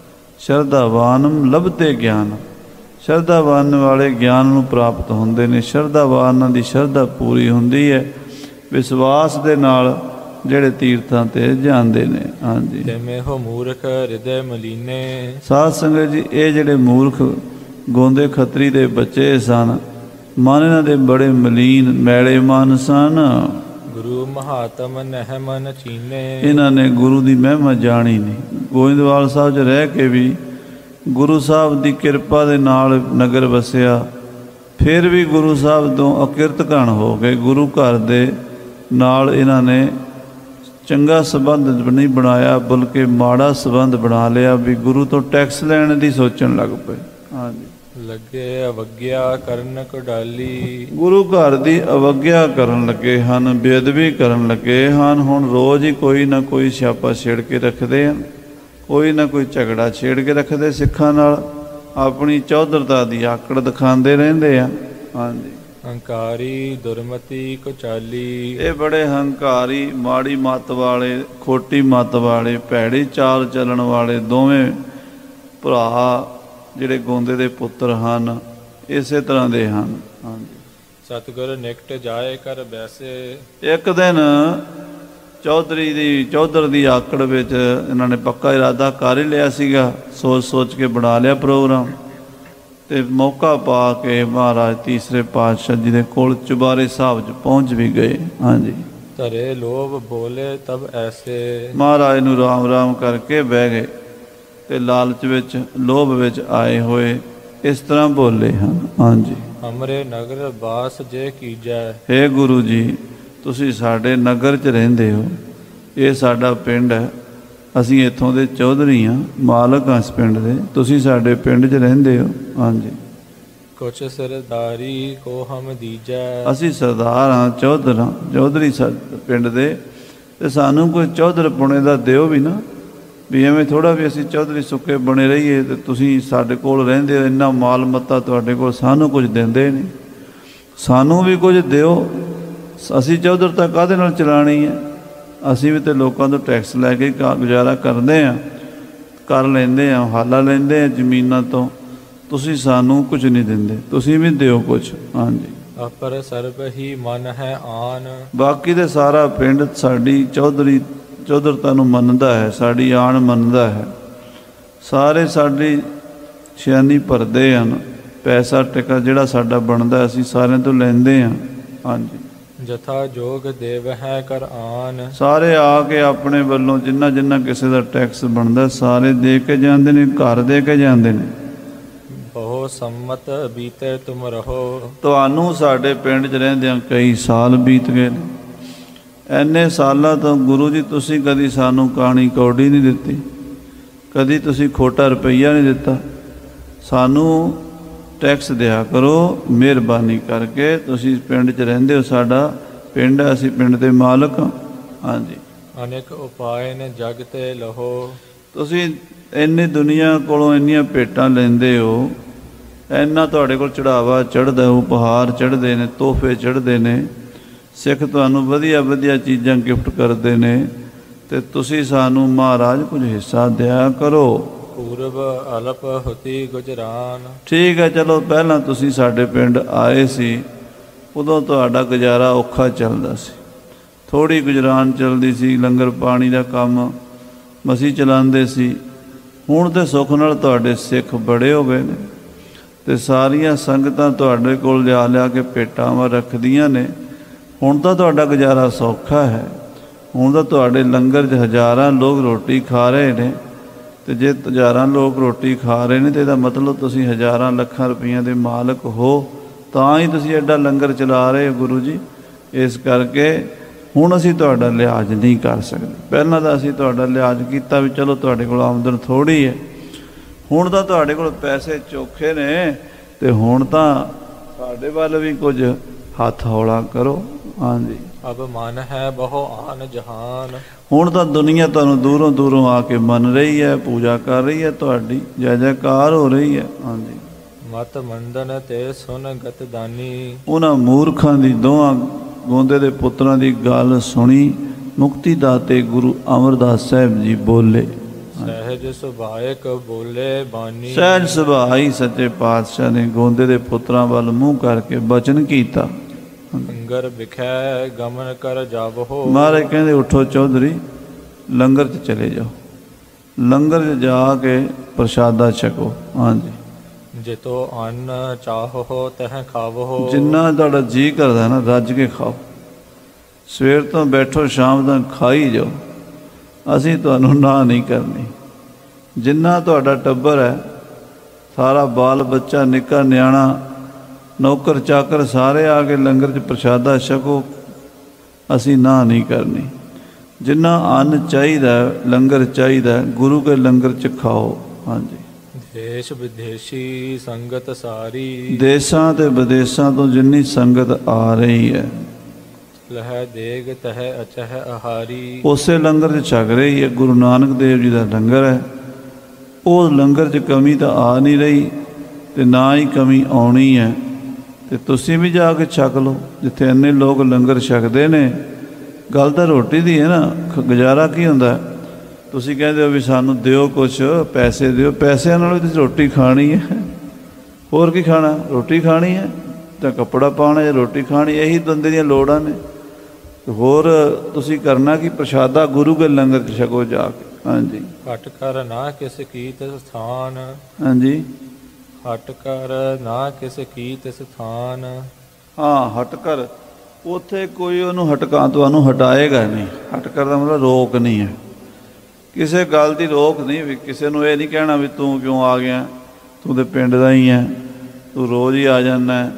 ਸ਼ਰਧਾਵਾਨਮ ਲੱਭਤੇ ਗਿਆਨ, ਸ਼ਰਧਾਵਾਨ ਵਾਲੇ ਗਿਆਨ ਨੂੰ ਪ੍ਰਾਪਤ ਹੁੰਦੇ ਨੇ। ਸ਼ਰਧਾਵਾਨਾਂ ਦੀ ਸ਼ਰਧਾ ਪੂਰੀ ਹੁੰਦੀ ਹੈ, ਵਿਸ਼ਵਾਸ ਦੇ ਨਾਲ ਜਿਹੜੇ ਤੀਰਥਾਂ ਤੇ ਜਾਂਦੇ ਨੇ। ਹਾਂਜੀ, ਜਿਵੇਂ ਹੋ ਮੂਰਖ ਹਿਰਦੇ ਮਲੀਨੇ। ਸਾਧ ਸੰਗਤ ਜੀ, ਇਹ ਜਿਹੜੇ ਮੂਰਖ ਗੋਂਦੇ ਖੱਤਰੀ ਦੇ ਬੱਚੇ ਸਨ, ਮਨ ਇਹਨਾਂ ਦੇ ਬੜੇ ਮਲੀਨ ਮੈਲੇ ਮਨ ਸਨ। ਗੁਰੂ ਮਹਾਤਮ ਨਹਿ ਮਨ ਚੀਨੇ। ਇਹਨਾਂ ਨੇ ਗੁਰੂ ਦੀ ਮਹਿਮਾ ਜਾਣੀ ਨਹੀਂ। ਗੋਇੰਦਵਾਲ ਸਾਹਿਬ 'ਚ ਰਹਿ ਕੇ ਵੀ ਗੁਰੂ ਸਾਹਿਬ ਦੀ ਕਿਰਪਾ ਦੇ ਨਾਲ ਨਗਰ ਵਸਿਆ, ਫਿਰ ਵੀ ਗੁਰੂ ਸਾਹਿਬ ਤੋਂ ਅਕਿਰਤ ਘਣ ਹੋ ਗਏ। ਗੁਰੂ ਘਰ ਦੇ ਨਾਲ ਇਹਨਾਂ ਨੇ ਚੰਗਾ ਸੰਬੰਧ ਨਹੀਂ ਬਣਾਇਆ, ਬਲਕਿ ਮਾੜਾ ਸੰਬੰਧ ਬਣਾ ਲਿਆ ਵੀ ਗੁਰੂ ਤੋਂ ਟੈਕਸ ਲੈਣ ਦੀ ਸੋਚਣ ਲੱਗ ਪਏ। ਹਾਂਜੀ, ਲੱਗੇ ਅਵਗਿਆ ਕਰਨ ਕਢਾਲੀ। ਗੁਰੂ ਘਰ ਦੀ ਅਵਗਿਆ ਕਰਨ ਲੱਗੇ ਹਨ, ਬੇਅਦਬੀ ਕਰਨ ਲੱਗੇ ਹਨ। ਹੁਣ ਰੋਜ਼ ਹੀ ਕੋਈ ਨਾ ਕੋਈ ਸਿਆਪਾ ਛੇੜ ਕੇ ਰੱਖਦੇ ਹਨ, ਕੋਈ ਨਾ ਕੋਈ ਝਗੜਾ ਛੇੜ ਕੇ ਰੱਖਦੇ ਸਿੱਖਾਂ ਨਾਲ, ਆਪਣੀ ਚੌਧਰਤਾ ਦੀ ਆਕੜ ਦਿਖਾਉਂਦੇ ਰਹਿੰਦੇ ਆ। ਹਾਂਜੀ, ਹੰਕਾਰੀ ਦੁਰਮਤੀ ਕੁਚਾਲੀ। ਇਹ ਬੜੇ ਹੰਕਾਰੀ, ਮਾੜੀ ਮੱਤ ਵਾਲੇ, ਖੋਟੀ ਮੱਤ ਵਾਲੇ, ਭੈੜੀ ਚਾਲ ਚੱਲਣ ਵਾਲੇ ਦੋਵੇਂ ਭਰਾ ਜਿਹੜੇ ਗੋਂਦੇ ਦੇ ਪੁੱਤਰ ਹਨ, ਇਸੇ ਤਰ੍ਹਾਂ ਦੇ ਹਨ। ਹਾਂਜੀ, ਸਤਿਗੁਰ ਨਿਕਟ ਜਾਏ ਕਰ ਬੈਸੇ। ਇੱਕ ਦਿਨ ਚੌਧਰੀ ਦੀ ਚੌਧਰ ਦੀ ਆਕੜ ਵਿੱਚ ਇਹਨਾਂ ਨੇ ਪੱਕਾ ਇਰਾਦਾ ਕਰ ਹੀ ਲਿਆ ਸੀਗਾ, ਸੋਚ ਸੋਚ ਕੇ ਬਣਾ ਲਿਆ ਪ੍ਰੋਗਰਾਮ। ਤੇ ਮੌਕਾ ਪਾ ਕੇ ਮਹਾਰਾਜ ਤੀਸਰੇ ਪਾਤਸ਼ਾਹ ਜੀ ਦੇ ਕੋਲ ਚੁਬਾਰੇ ਸਾਹਿਬ 'ਚ ਪਹੁੰਚ ਵੀ ਗਏ। ਹਾਂਜੀ, ਧਰੇ ਲੋਭ ਬੋਲੇ ਤਬ ਐਸੇ। ਮਹਾਰਾਜ ਨੂੰ ਰਾਮ ਰਾਮ ਕਰਕੇ ਬਹਿ ਗਏ ਤੇ ਲਾਲਚ ਵਿੱਚ, ਲੋਭ ਵਿੱਚ ਆਏ ਹੋਏ ਇਸ ਤਰ੍ਹਾਂ ਬੋਲੇ ਹਨ। ਹਾਂਜੀ, हमरे नगर बास जे कीजै। हे गुरु जी, ਤੁਸੀਂ ਸਾਡੇ ਨਗਰ 'ਚ ਰਹਿੰਦੇ ਹੋ, ਇਹ ਸਾਡਾ ਪਿੰਡ ਹੈ, ਅਸੀਂ ਇੱਥੋਂ ਦੇ ਚੌਧਰੀ ਹਾਂ, ਮਾਲਕ ਹਾਂ ਇਸ ਪਿੰਡ ਦੇ, ਤੁਸੀਂ ਸਾਡੇ ਪਿੰਡ 'ਚ ਰਹਿੰਦੇ ਹੋ। ਹਾਂਜੀ। ਕੁਛ ਸਰਦਾਰੀ ਕੋ ਹਮ ਦੀਜੈ। ਅਸੀਂ ਸਰਦਾਰ ਹਾਂ, ਚੌਧਰ ਹਾਂ, ਚੌਧਰੀ ਸਾ ਪਿੰਡ ਦੇ, ਅਤੇ ਸਾਨੂੰ ਕੋਈ ਚੌਧਰ ਪੁਣੇ ਦਾ ਦਿਓ ਵੀ ਨਾ, ਵੀ ਐਵੇਂ ਥੋੜ੍ਹਾ ਵੀ ਅਸੀਂ ਚੌਧਰੀ ਸੁੱਕੇ ਬਣੇ ਰਹੀਏ ਅਤੇ ਤੁਸੀਂ ਸਾਡੇ ਕੋਲ ਰਹਿੰਦੇ ਹੋ, ਇੰਨਾ ਮਾਲ ਮੱਤਾ ਤੁਹਾਡੇ ਕੋਲ, ਸਾਨੂੰ ਕੁਝ ਦਿੰਦੇ ਨਹੀਂ, ਸਾਨੂੰ ਵੀ ਕੁਝ ਦਿਓ। ਅਸੀਂ ਚੌਧਰ ਤਾਂ ਕਾਹਦੇ ਨਾਲ ਚਲਾਉਣੀ ਹੈ? ਅਸੀਂ ਵੀ ਤਾਂ ਲੋਕਾਂ ਤੋਂ ਟੈਕਸ ਲੈ ਕੇ ਗੁਜ਼ਾਰਾ ਕਰਦੇ ਹਾਂ, ਕਰ ਲੈਂਦੇ ਹਾਂ, ਹਾਲਾ ਲੈਂਦੇ ਹਾਂ ਜ਼ਮੀਨਾਂ ਤੋਂ। ਤੁਸੀਂ ਸਾਨੂੰ ਕੁਝ ਨਹੀਂ ਦਿੰਦੇ, ਤੁਸੀਂ ਵੀ ਦਿਓ ਕੁਛ। ਹਾਂਜੀ। ਅਪਰ ਸਰਬ ਹੀ ਮਨ ਹੈ ਆਨ। ਬਾਕੀ ਤੇ ਸਾਰਾ ਪਿੰਡ ਸਾਡੀ ਚੌਧਰੀ ਚੌਧਰਤਾ ਨੂੰ ਮੰਨਦਾ ਹੈ, ਸਾਡੀ ਆਣ ਮੰਨਦਾ ਹੈ, ਸਾਰੇ ਸਾਡੀ ਸ਼ਿਆਨੀ ਭਰਦੇ ਹਨ, ਪੈਸਾ ਟਿਕਾ ਜਿਹੜਾ ਸਾਡਾ ਬਣਦਾ ਅਸੀਂ ਸਾਰਿਆਂ ਤੋਂ ਲੈਂਦੇ ਹਾਂ। ਹਾਂਜੀ। ਜਥਾ ਜੋਗ ਦੇਵ ਹੈ ਕਰ ਆਨ। ਸਾਰੇ ਆ ਕੇ ਆਪਣੇ ਵੱਲੋਂ ਜਿੰਨਾ ਜਿੰਨਾ ਕਿਸੇ ਦਾ ਟੈਕਸ ਬਣਦਾ ਸਾਰੇ ਦੇ ਕੇ ਜਾਂਦੇ ਨੇ, ਘਰ ਦੇ ਕੇ ਜਾਂਦੇ ਨੇ। ਬਹੁ ਸੰਮਤ ਬੀਤੇ ਤੁਮ ਰਹੋ। ਤੁਹਾਨੂੰ ਸਾਡੇ ਪਿੰਡ 'ਚ ਰਹਿੰਦਿਆਂ ਕਈ ਸਾਲ ਬੀਤ ਗਏ ਨੇ, ਇੰਨੇ ਸਾਲਾਂ ਤੋਂ ਗੁਰੂ ਜੀ ਤੁਸੀਂ ਕਦੀ ਸਾਨੂੰ ਕਾਣੀ ਕੌੜੀ ਨਹੀਂ ਦਿੱਤੀ, ਕਦੀ ਤੁਸੀਂ ਖੋਟਾ ਰੁਪਈਆ ਨਹੀਂ ਦਿੱਤਾ। ਸਾਨੂੰ ਟੈਕਸ ਦਿਆ ਕਰੋ ਮਿਹਰਬਾਨੀ ਕਰਕੇ, ਤੁਸੀਂ ਪਿੰਡ 'ਚ ਰਹਿੰਦੇ ਹੋ, ਸਾਡਾ ਪਿੰਡ ਹੈ, ਅਸੀਂ ਪਿੰਡ ਦੇ ਮਾਲਕ ਹਾਂ। ਹਾਂਜੀ। ਅਨੇਕ ਉਪਾਏ ਨੇ ਜਗ ਤੇ ਲਹੋ। ਤੁਸੀਂ ਇੰਨੀ ਦੁਨੀਆ ਕੋਲੋਂ ਇੰਨੀਆਂ ਭੇਟਾਂ ਲੈਂਦੇ ਹੋ, ਇੰਨਾ ਤੁਹਾਡੇ ਕੋਲ ਚੜਾਵਾ ਚੜ੍ਹਦਾ, ਉਪਹਾਰ ਚੜ੍ਹਦੇ ਨੇ, ਤੋਹਫੇ ਚੜ੍ਹਦੇ ਨੇ, ਸਿੱਖ ਤੁਹਾਨੂੰ ਵਧੀਆ ਵਧੀਆ ਚੀਜ਼ਾਂ ਗਿਫਟ ਕਰਦੇ ਨੇ, ਅਤੇ ਤੁਸੀਂ ਸਾਨੂੰ ਮਹਾਰਾਜ ਕੁਝ ਹਿੱਸਾ ਦਿਆ ਕਰੋ। ਪੂਰਬ ਅਲਪ ਹੁਤੀ ਗੁਜਰਾਨ। ਠੀਕ ਹੈ, ਚਲੋ ਪਹਿਲਾਂ ਤੁਸੀਂ ਸਾਡੇ ਪਿੰਡ ਆਏ ਸੀ, ਉਦੋਂ ਤੁਹਾਡਾ ਗੁਜ਼ਾਰਾ ਔਖਾ ਚੱਲਦਾ ਸੀ, ਥੋੜ੍ਹੀ ਗੁਜਰਾਨ ਚੱਲਦੀ ਸੀ, ਲੰਗਰ ਪਾਣੀ ਦਾ ਕੰਮ ਮਸੀਂ ਚਲਾਉਂਦੇ ਸੀ। ਹੁਣ ਤਾਂ ਸੁੱਖ ਨਾਲ ਤੁਹਾਡੇ ਸਿੱਖ ਬੜੇ ਹੋ ਗਏ ਨੇ, ਅਤੇ ਸਾਰੀਆਂ ਸੰਗਤਾਂ ਤੁਹਾਡੇ ਕੋਲ ਲਿਆ ਲਿਆ ਕੇ ਭੇਟਾਂ ਰੱਖਦੀਆਂ ਨੇ। ਹੁਣ ਤਾਂ ਤੁਹਾਡਾ ਗੁਜ਼ਾਰਾ ਸੌਖਾ ਹੈ, ਹੁਣ ਤਾਂ ਤੁਹਾਡੇ ਲੰਗਰ 'ਚ ਹਜ਼ਾਰਾਂ ਲੋਕ ਰੋਟੀ ਖਾ ਰਹੇ ਨੇ, ਅਤੇ ਜੇ ਹਜ਼ਾਰਾਂ ਲੋਕ ਰੋਟੀ ਖਾ ਰਹੇ ਨੇ ਤਾਂ ਇਹਦਾ ਮਤਲਬ ਤੁਸੀਂ ਹਜ਼ਾਰਾਂ ਲੱਖਾਂ ਰੁਪਈਆਂ ਦੇ ਮਾਲਕ ਹੋ, ਤਾਂ ਹੀ ਤੁਸੀਂ ਐਡਾ ਲੰਗਰ ਚਲਾ ਰਹੇ ਹੋ ਗੁਰੂ ਜੀ। ਇਸ ਕਰਕੇ ਹੁਣ ਅਸੀਂ ਤੁਹਾਡਾ ਲਿਹਾਜ਼ ਨਹੀਂ ਕਰ ਸਕਦੇ। ਪਹਿਲਾਂ ਤਾਂ ਅਸੀਂ ਤੁਹਾਡਾ ਲਿਹਾਜ਼ ਕੀਤਾ ਵੀ ਚਲੋ ਤੁਹਾਡੇ ਕੋਲ ਆਮਦਨ ਥੋੜ੍ਹੀ ਹੈ, ਹੁਣ ਤਾਂ ਤੁਹਾਡੇ ਕੋਲ ਪੈਸੇ ਚੋਖੇ ਨੇ, ਅਤੇ ਹੁਣ ਤਾਂ ਸਾਡੇ ਵੱਲ ਵੀ ਕੁਝ ਹੱਥ ਹੌਲਾ ਕਰੋ। ਹਾਂਜੀ। ਅਬ ਮਨ ਹੈ ਬਹੁ ਆਨ ਜਹਾਨ। ਹੁਣ ਤਾਂ ਦੁਨੀਆ ਤੁਹਾਨੂੰ ਦੂਰੋਂ ਦੂਰੋਂ ਆ ਕੇ ਮੰਨ ਰਹੀ ਹੈ, ਪੂਜਾ ਕਰ ਰਹੀ ਹੈ, ਤੁਹਾਡੀ ਜੈ ਜੈਕਾਰ ਹੋ ਰਹੀ ਹੈ। ਹਾਂਜੀ। ਮਤ ਮੰਦਨ ਤੇ ਸੁਨ ਗਤ ਦਾਨੀ। ਉਹਨਾਂ ਮੂਰਖਾਂ ਦੀ ਦੋਹਾਂ ਗੋਂਦੇ ਦੇ ਪੁੱਤਰਾਂ ਦੀ ਗੱਲ ਸੁਣੀ, ਮੁਕਤੀ ਦਾਤੇ ਗੁਰੂ ਅਮਰਦਾਸ ਸਾਹਿਬ ਜੀ ਬੋਲੇ। ਸਹਿਜ ਸੁਭਾਇਕ ਬੋਲੇ ਬਾਣੀ। ਸਹਿਜ ਸੁਭਾਅ ਹੀ ਸੱਚੇ ਪਾਤਸ਼ਾਹ ਨੇ ਗੋਂਦੇ ਦੇ ਪੁੱਤਰਾਂ ਵੱਲ ਮੂੰਹ ਕਰਕੇ ਬਚਨ ਕੀਤਾ। ਲੰਗਰ ਵਿਖੈ ਗਮਨ ਕਰ ਜਾਵੋ। ਮਹਾਰਾਜ ਕਹਿੰਦੇ ਉੱਠੋ ਚੌਧਰੀ, ਲੰਗਰ 'ਚ ਚਲੇ ਜਾਓ, ਲੰਗਰ 'ਚ ਜਾ ਕੇ ਪ੍ਰਸ਼ਾਦਾ ਛਕੋ। ਹਾਂਜੀ। ਜਿਤੋ ਅੰਨ ਚਾਹੋ ਤਹ ਖਾਵੋ। ਜਿੰਨਾ ਤੁਹਾਡਾ ਜੀਅ ਕਰਦਾ ਨਾ ਰੱਜ ਕੇ ਖਾਓ, ਸਵੇਰ ਤੋਂ ਬੈਠੋ ਸ਼ਾਮ ਤੱਕ ਖਾਈ ਜਾਓ, ਅਸੀਂ ਤੁਹਾਨੂੰ ਨਾ ਨਹੀਂ ਕਰਨੀ। ਜਿੰਨਾ ਤੁਹਾਡਾ ਟੱਬਰ ਹੈ, ਸਾਰਾ ਬਾਲ ਬੱਚਾ, ਨਿੱਕਾ ਨਿਆਣਾ, ਨੌਕਰ ਚਾਕਰ, ਸਾਰੇ ਆ ਕੇ ਲੰਗਰ 'ਚ ਪ੍ਰਸ਼ਾਦਾ ਛਕੋ, ਅਸੀਂ ਨਾ ਨਹੀਂ ਕਰਨੀ। ਜਿੰਨਾ ਅੰਨ ਚਾਹੀਦਾ, ਲੰਗਰ ਚਾਹੀਦਾ, ਗੁਰੂ ਕੇ ਲੰਗਰ 'ਚ ਖਾਓ। ਹਾਂਜੀ। ਦੇਸ਼ ਵਿਦੇਸ਼ੀ ਸੰਗਤ ਸਾਰੀ। ਦੇਸ਼ਾਂ ਤੇ ਵਿਦੇਸ਼ਾਂ ਤੋਂ ਜਿੰਨੀ ਸੰਗਤ ਆ ਰਹੀ ਹੈ, ਲਹਿ ਦੇਗ ਤਹ ਅਚਹ ਆਹਾਰੀ। ਉਸੇ ਲੰਗਰ 'ਚ ਛਕ ਰਹੀ ਹੈ। ਗੁਰੂ ਨਾਨਕ ਦੇਵ ਜੀ ਦਾ ਲੰਗਰ ਹੈ, ਉਹ ਲੰਗਰ 'ਚ ਕਮੀ ਤਾਂ ਆ ਨਹੀਂ ਰਹੀ, ਅਤੇ ਨਾ ਹੀ ਕਮੀ ਆਉਣੀ ਹੈ। ਅਤੇ ਤੁਸੀਂ ਵੀ ਜਾ ਕੇ ਛਕ ਲਓ, ਜਿੱਥੇ ਇੰਨੇ ਲੋਕ ਲੰਗਰ ਛਕਦੇ ਨੇ। ਗੱਲ ਤਾਂ ਰੋਟੀ ਦੀ ਹੈ ਨਾ, ਗੁਜ਼ਾਰਾ ਕੀ ਹੁੰਦਾ? ਤੁਸੀਂ ਕਹਿੰਦੇ ਹੋ ਵੀ ਸਾਨੂੰ ਦਿਓ ਕੁਛ, ਪੈਸੇ ਦਿਓ, ਪੈਸਿਆਂ ਨਾਲ ਵੀ ਤੁਸੀਂ ਰੋਟੀ ਖਾਣੀ ਹੈ, ਹੋਰ ਕੀ ਖਾਣਾ? ਰੋਟੀ ਖਾਣੀ ਹੈ ਤਾਂ ਕੱਪੜਾ ਪਾਉਣਾ, ਜਾਂ ਰੋਟੀ ਖਾਣੀ, ਇਹੀ ਬੰਦੇ ਦੀਆਂ ਲੋੜਾਂ ਨੇ। ਹੋਰ ਤੁਸੀਂ ਕਰਨਾ ਕਿ ਪ੍ਰਸ਼ਾਦਾ ਗੁਰੂ ਕੇ ਲੰਗਰ 'ਚ ਛਕੋ ਜਾ ਕੇ। ਹਾਂਜੀ। ਹਟ ਕਰ ਨਾ ਕਿਸ ਕੀਤ ਸਥਾਨ। ਹਾਂਜੀ। ਹਟ ਕਰ ਨਾ ਕਿਸ ਕੀਤ ਸਥਾਨ। ਹਾਂ, ਹਟ ਕਰ, ਉੱਥੇ ਕੋਈ ਉਹਨੂੰ ਹਟਕਾ ਤੁਹਾਨੂੰ ਹਟਾਏਗਾ ਨਹੀਂ। ਹਟ ਕਰ ਦਾ ਮਤਲਬ ਰੋਕ ਨਹੀਂ ਹੈ, ਕਿਸੇ ਗੱਲ ਦੀ ਰੋਕ ਨਹੀਂ। ਵੀ ਕਿਸੇ ਨੂੰ ਇਹ ਨਹੀਂ ਕਹਿਣਾ ਵੀ ਤੂੰ ਕਿਉਂ ਆ ਗਿਆ, ਤੂੰ ਤਾਂ ਪਿੰਡ ਦਾ ਹੀ ਹੈ, ਤੂੰ ਰੋਜ਼ ਹੀ ਆ ਜਾਂਦਾ,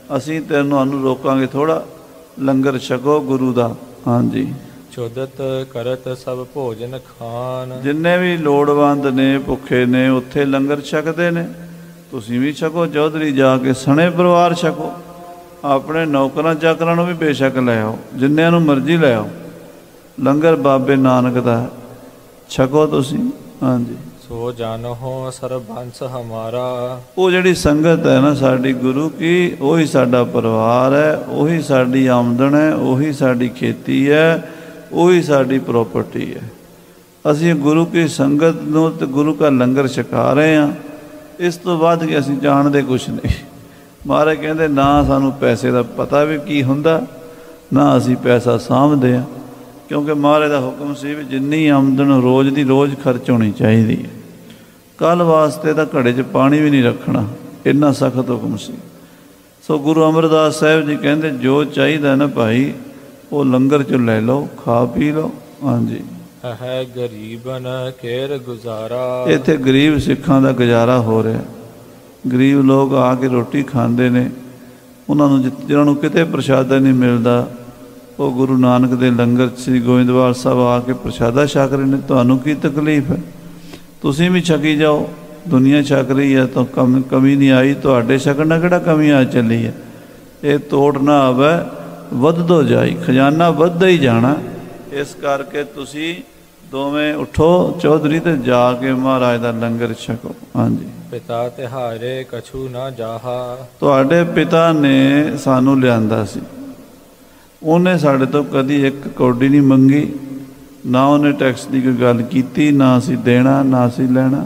ਅਸੀਂ ਤੈਨੂੰ ਰੋਕਾਂਗੇ ਥੋੜ੍ਹਾ, ਲੰਗਰ ਛਕੋ ਗੁਰੂ ਦਾ। ਹਾਂਜੀ, ਚੁਦਤ ਕਰਤ ਸਭ ਭੋਜਨ ਖਾਨ। ਜਿੰਨੇ ਵੀ ਲੋੜਵੰਦ ਨੇ, ਭੁੱਖੇ ਨੇ, ਉੱਥੇ ਲੰਗਰ ਛਕਦੇ ਨੇ, ਤੁਸੀਂ ਵੀ ਛਕੋ। ਚੌਧਰੀ ਜਾ ਕੇ ਸਣੇ ਪਰਿਵਾਰ ਛਕੋ। ਆਪਣੇ ਨੌਕਰਾਂ ਚਾਕਰਾਂ ਨੂੰ ਵੀ ਬੇਸ਼ੱਕ ਲੈ ਆਓ, ਜਿੰਨਿਆਂ ਨੂੰ ਮਰਜ਼ੀ ਲੈ ਆਓ। ਲੰਗਰ ਬਾਬੇ ਨਾਨਕ ਦਾ, ਛਕੋ ਤੁਸੀਂ। ਹਾਂਜੀ, ਸੋ ਜਾਨੋ ਸਰਬੰਸ ਹਮਾਰਾ। ਉਹ ਜਿਹੜੀ ਸੰਗਤ ਹੈ ਨਾ ਸਾਡੀ ਗੁਰੂ ਕੀ, ਉਹੀ ਸਾਡਾ ਪਰਿਵਾਰ ਹੈ, ਉਹੀ ਸਾਡੀ ਆਮਦਨ ਹੈ, ਉਹੀ ਸਾਡੀ ਖੇਤੀ ਹੈ, ਉਹੀ ਸਾਡੀ ਪ੍ਰੋਪਰਟੀ ਹੈ। ਅਸੀਂ ਗੁਰੂ ਕੀ ਸੰਗਤ ਨੂੰ ਤੇ ਗੁਰੂ ਦਾ ਲੰਗਰ ਛਕਾ ਰਹੇ ਹਾਂ। ਇਸ ਤੋਂ ਵੱਧ ਕੇ ਅਸੀਂ ਜਾਣਦੇ ਕੁਛ ਨਹੀਂ। ਮਹਾਰਾਜ ਕਹਿੰਦੇ ਨਾ ਸਾਨੂੰ ਪੈਸੇ ਦਾ ਪਤਾ ਵੀ ਕੀ ਹੁੰਦਾ, ਨਾ ਅਸੀਂ ਪੈਸਾ ਸਾਂਭਦੇ ਹਾਂ, ਕਿਉਂਕਿ ਮਹਾਰਾਜ ਦਾ ਹੁਕਮ ਸੀ ਵੀ ਜਿੰਨੀ ਆਮਦਨ ਰੋਜ਼ ਦੀ ਰੋਜ਼ ਖਰਚ ਹੋਣੀ ਚਾਹੀਦੀ ਹੈ। ਕੱਲ੍ਹ ਵਾਸਤੇ ਤਾਂ ਘੜੇ 'ਚ ਪਾਣੀ ਵੀ ਨਹੀਂ ਰੱਖਣਾ, ਇੰਨਾ ਸਖਤ ਹੁਕਮ ਸੀ। ਸੋ ਗੁਰੂ ਅਮਰਦਾਸ ਸਾਹਿਬ ਜੀ ਕਹਿੰਦੇ ਜੋ ਚਾਹੀਦਾ ਨਾ ਭਾਈ, ਉਹ ਲੰਗਰ 'ਚੋਂ ਲੈ ਲਓ, ਖਾ ਪੀ ਲਓ। ਹਾਂਜੀ, ਹੈ ਗਰੀਬਨ ਕੇਰ ਗੁਜ਼ਾਰਾ। ਇੱਥੇ ਗਰੀਬ ਸਿੱਖਾਂ ਦਾ ਗੁਜ਼ਾਰਾ ਹੋ ਰਿਹਾ। ਗਰੀਬ ਲੋਕ ਆ ਕੇ ਰੋਟੀ ਖਾਂਦੇ ਨੇ, ਉਹਨਾਂ ਨੂੰ ਜਿਹਨਾਂ ਨੂੰ ਕਿਤੇ ਪ੍ਰਸ਼ਾਦਾ ਨਹੀਂ ਮਿਲਦਾ, ਉਹ ਗੁਰੂ ਨਾਨਕ ਦੇ ਲੰਗਰ ਸ੍ਰੀ ਗੋਇੰਦਵਾਲ ਸਾਹਿਬ ਆ ਕੇ ਪ੍ਰਸ਼ਾਦਾ ਛਕ ਰਹੇ ਨੇ। ਤੁਹਾਨੂੰ ਕੀ ਤਕਲੀਫ ਹੈ? ਤੁਸੀਂ ਵੀ ਛਕੀ ਜਾਓ। ਦੁਨੀਆ ਛਕ ਰਹੀ ਹੈ ਤਾਂ ਕਮ ਕਮੀ ਨਹੀਂ ਆਈ, ਤੁਹਾਡੇ ਛਕਣ ਨਾਲ ਕਿਹੜਾ ਕਮੀ ਆ ਚੱਲੀ ਹੈ? ਇਹ ਤੋੜ ਨਾ ਆਵੇ, ਵੱਧਦੋ ਜਾਈ, ਖਜ਼ਾਨਾ ਵੱਧਦਾ ਹੀ ਜਾਣਾ। ਇਸ ਕਰਕੇ ਤੁਸੀਂ ਦੋਵੇਂ ਉੱਠੋ ਚੌਧਰੀ ਤੇ ਜਾ ਕੇ ਮਹਾਰਾਜ ਦਾ ਲੰਗਰ ਛਕੋ। ਹਾਂਜੀ, ਪਿਤਾ ਤਿਹਾਰੇ ਕਛੂ ਨਾ ਜਾਹਾ। ਤੁਹਾਡੇ ਪਿਤਾ ਨੇ ਸਾਨੂੰ ਲਿਆਂਦਾ ਸੀ, ਉਹਨੇ ਸਾਡੇ ਤੋਂ ਕਦੀ ਇੱਕ ਕੌਡੀ ਨਹੀਂ ਮੰਗੀ, ਨਾ ਉਹਨੇ ਟੈਕਸ ਦੀ ਕੋਈ ਗੱਲ ਕੀਤੀ, ਨਾ ਅਸੀਂ ਦੇਣਾ ਨਾ ਅਸੀਂ ਲੈਣਾ,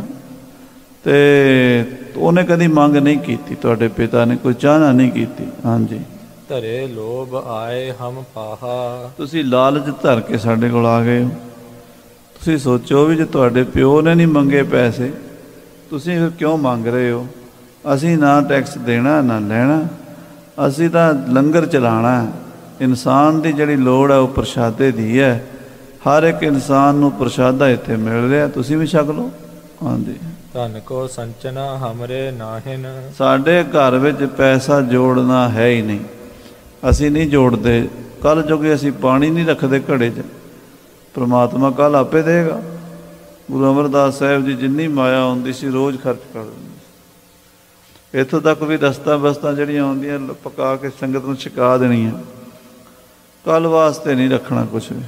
ਅਤੇ ਉਹਨੇ ਕਦੀ ਮੰਗ ਨਹੀਂ ਕੀਤੀ। ਤੁਹਾਡੇ ਪਿਤਾ ਨੇ ਕੋਈ ਚਾਹਨਾ ਨਹੀਂ ਕੀਤੀ। ਹਾਂਜੀ, ਧਰੇ ਲੋਭ ਆਏ ਹਮ ਪਾਹਾ। ਤੁਸੀਂ ਲਾਲਚ ਧਰ ਕੇ ਸਾਡੇ ਕੋਲ ਆ ਗਏ ਹੋ। ਤੁਸੀਂ ਸੋਚੋ ਵੀ ਜੇ ਤੁਹਾਡੇ ਪਿਓ ਨੇ ਨਹੀਂ ਮੰਗੇ ਪੈਸੇ, ਤੁਸੀਂ ਫਿਰ ਕਿਉਂ ਮੰਗ ਰਹੇ ਹੋ? ਅਸੀਂ ਨਾ ਟੈਕਸ ਦੇਣਾ ਨਾ ਲੈਣਾ, ਅਸੀਂ ਤਾਂ ਲੰਗਰ ਚਲਾਉਣਾ। ਇਨਸਾਨ ਦੀ ਜਿਹੜੀ ਲੋੜ ਹੈ ਉਹ ਪ੍ਰਸ਼ਾਦੇ ਦੀ ਹੈ। ਹਰ ਇੱਕ ਇਨਸਾਨ ਨੂੰ ਪ੍ਰਸ਼ਾਦਾ ਇੱਥੇ ਮਿਲ ਰਿਹਾ, ਤੁਸੀਂ ਵੀ ਛਕ ਲਓ। ਹਾਂਜੀ, ਧਨ ਕੋ ਸੰਚਨਾ ਹਮਰੇ ਨਾਹਿਨ। ਸਾਡੇ ਘਰ ਵਿੱਚ ਪੈਸਾ ਜੋੜਨਾ ਹੈ ਹੀ ਨਹੀਂ, ਅਸੀਂ ਨਹੀਂ ਜੋੜਦੇ। ਕੱਲ੍ਹ ਜੋਗੇ ਅਸੀਂ ਪਾਣੀ ਨਹੀਂ ਰੱਖਦੇ ਘੜੇ 'ਚ, ਪ੍ਰਮਾਤਮਾ ਕੱਲ੍ਹ ਆਪੇ ਦੇਗਾ। ਗੁਰੂ ਅਮਰਦਾਸ ਸਾਹਿਬ ਜੀ ਜਿੰਨੀ ਮਾਇਆ ਆਉਂਦੀ ਸੀ ਰੋਜ਼ ਖਰਚ ਕਰ ਦਿੰਦੇ ਸੀ। ਇੱਥੋਂ ਤੱਕ ਵੀ ਰਸਤਾ ਬਸਤਾਂ ਜਿਹੜੀਆਂ ਆਉਂਦੀਆਂ ਪਕਾ ਕੇ ਸੰਗਤ ਨੂੰ ਛਕਾ ਦੇਣੀਆਂ, ਕੱਲ੍ਹ ਵਾਸਤੇ ਨਹੀਂ ਰੱਖਣਾ ਕੁਛ ਵੀ।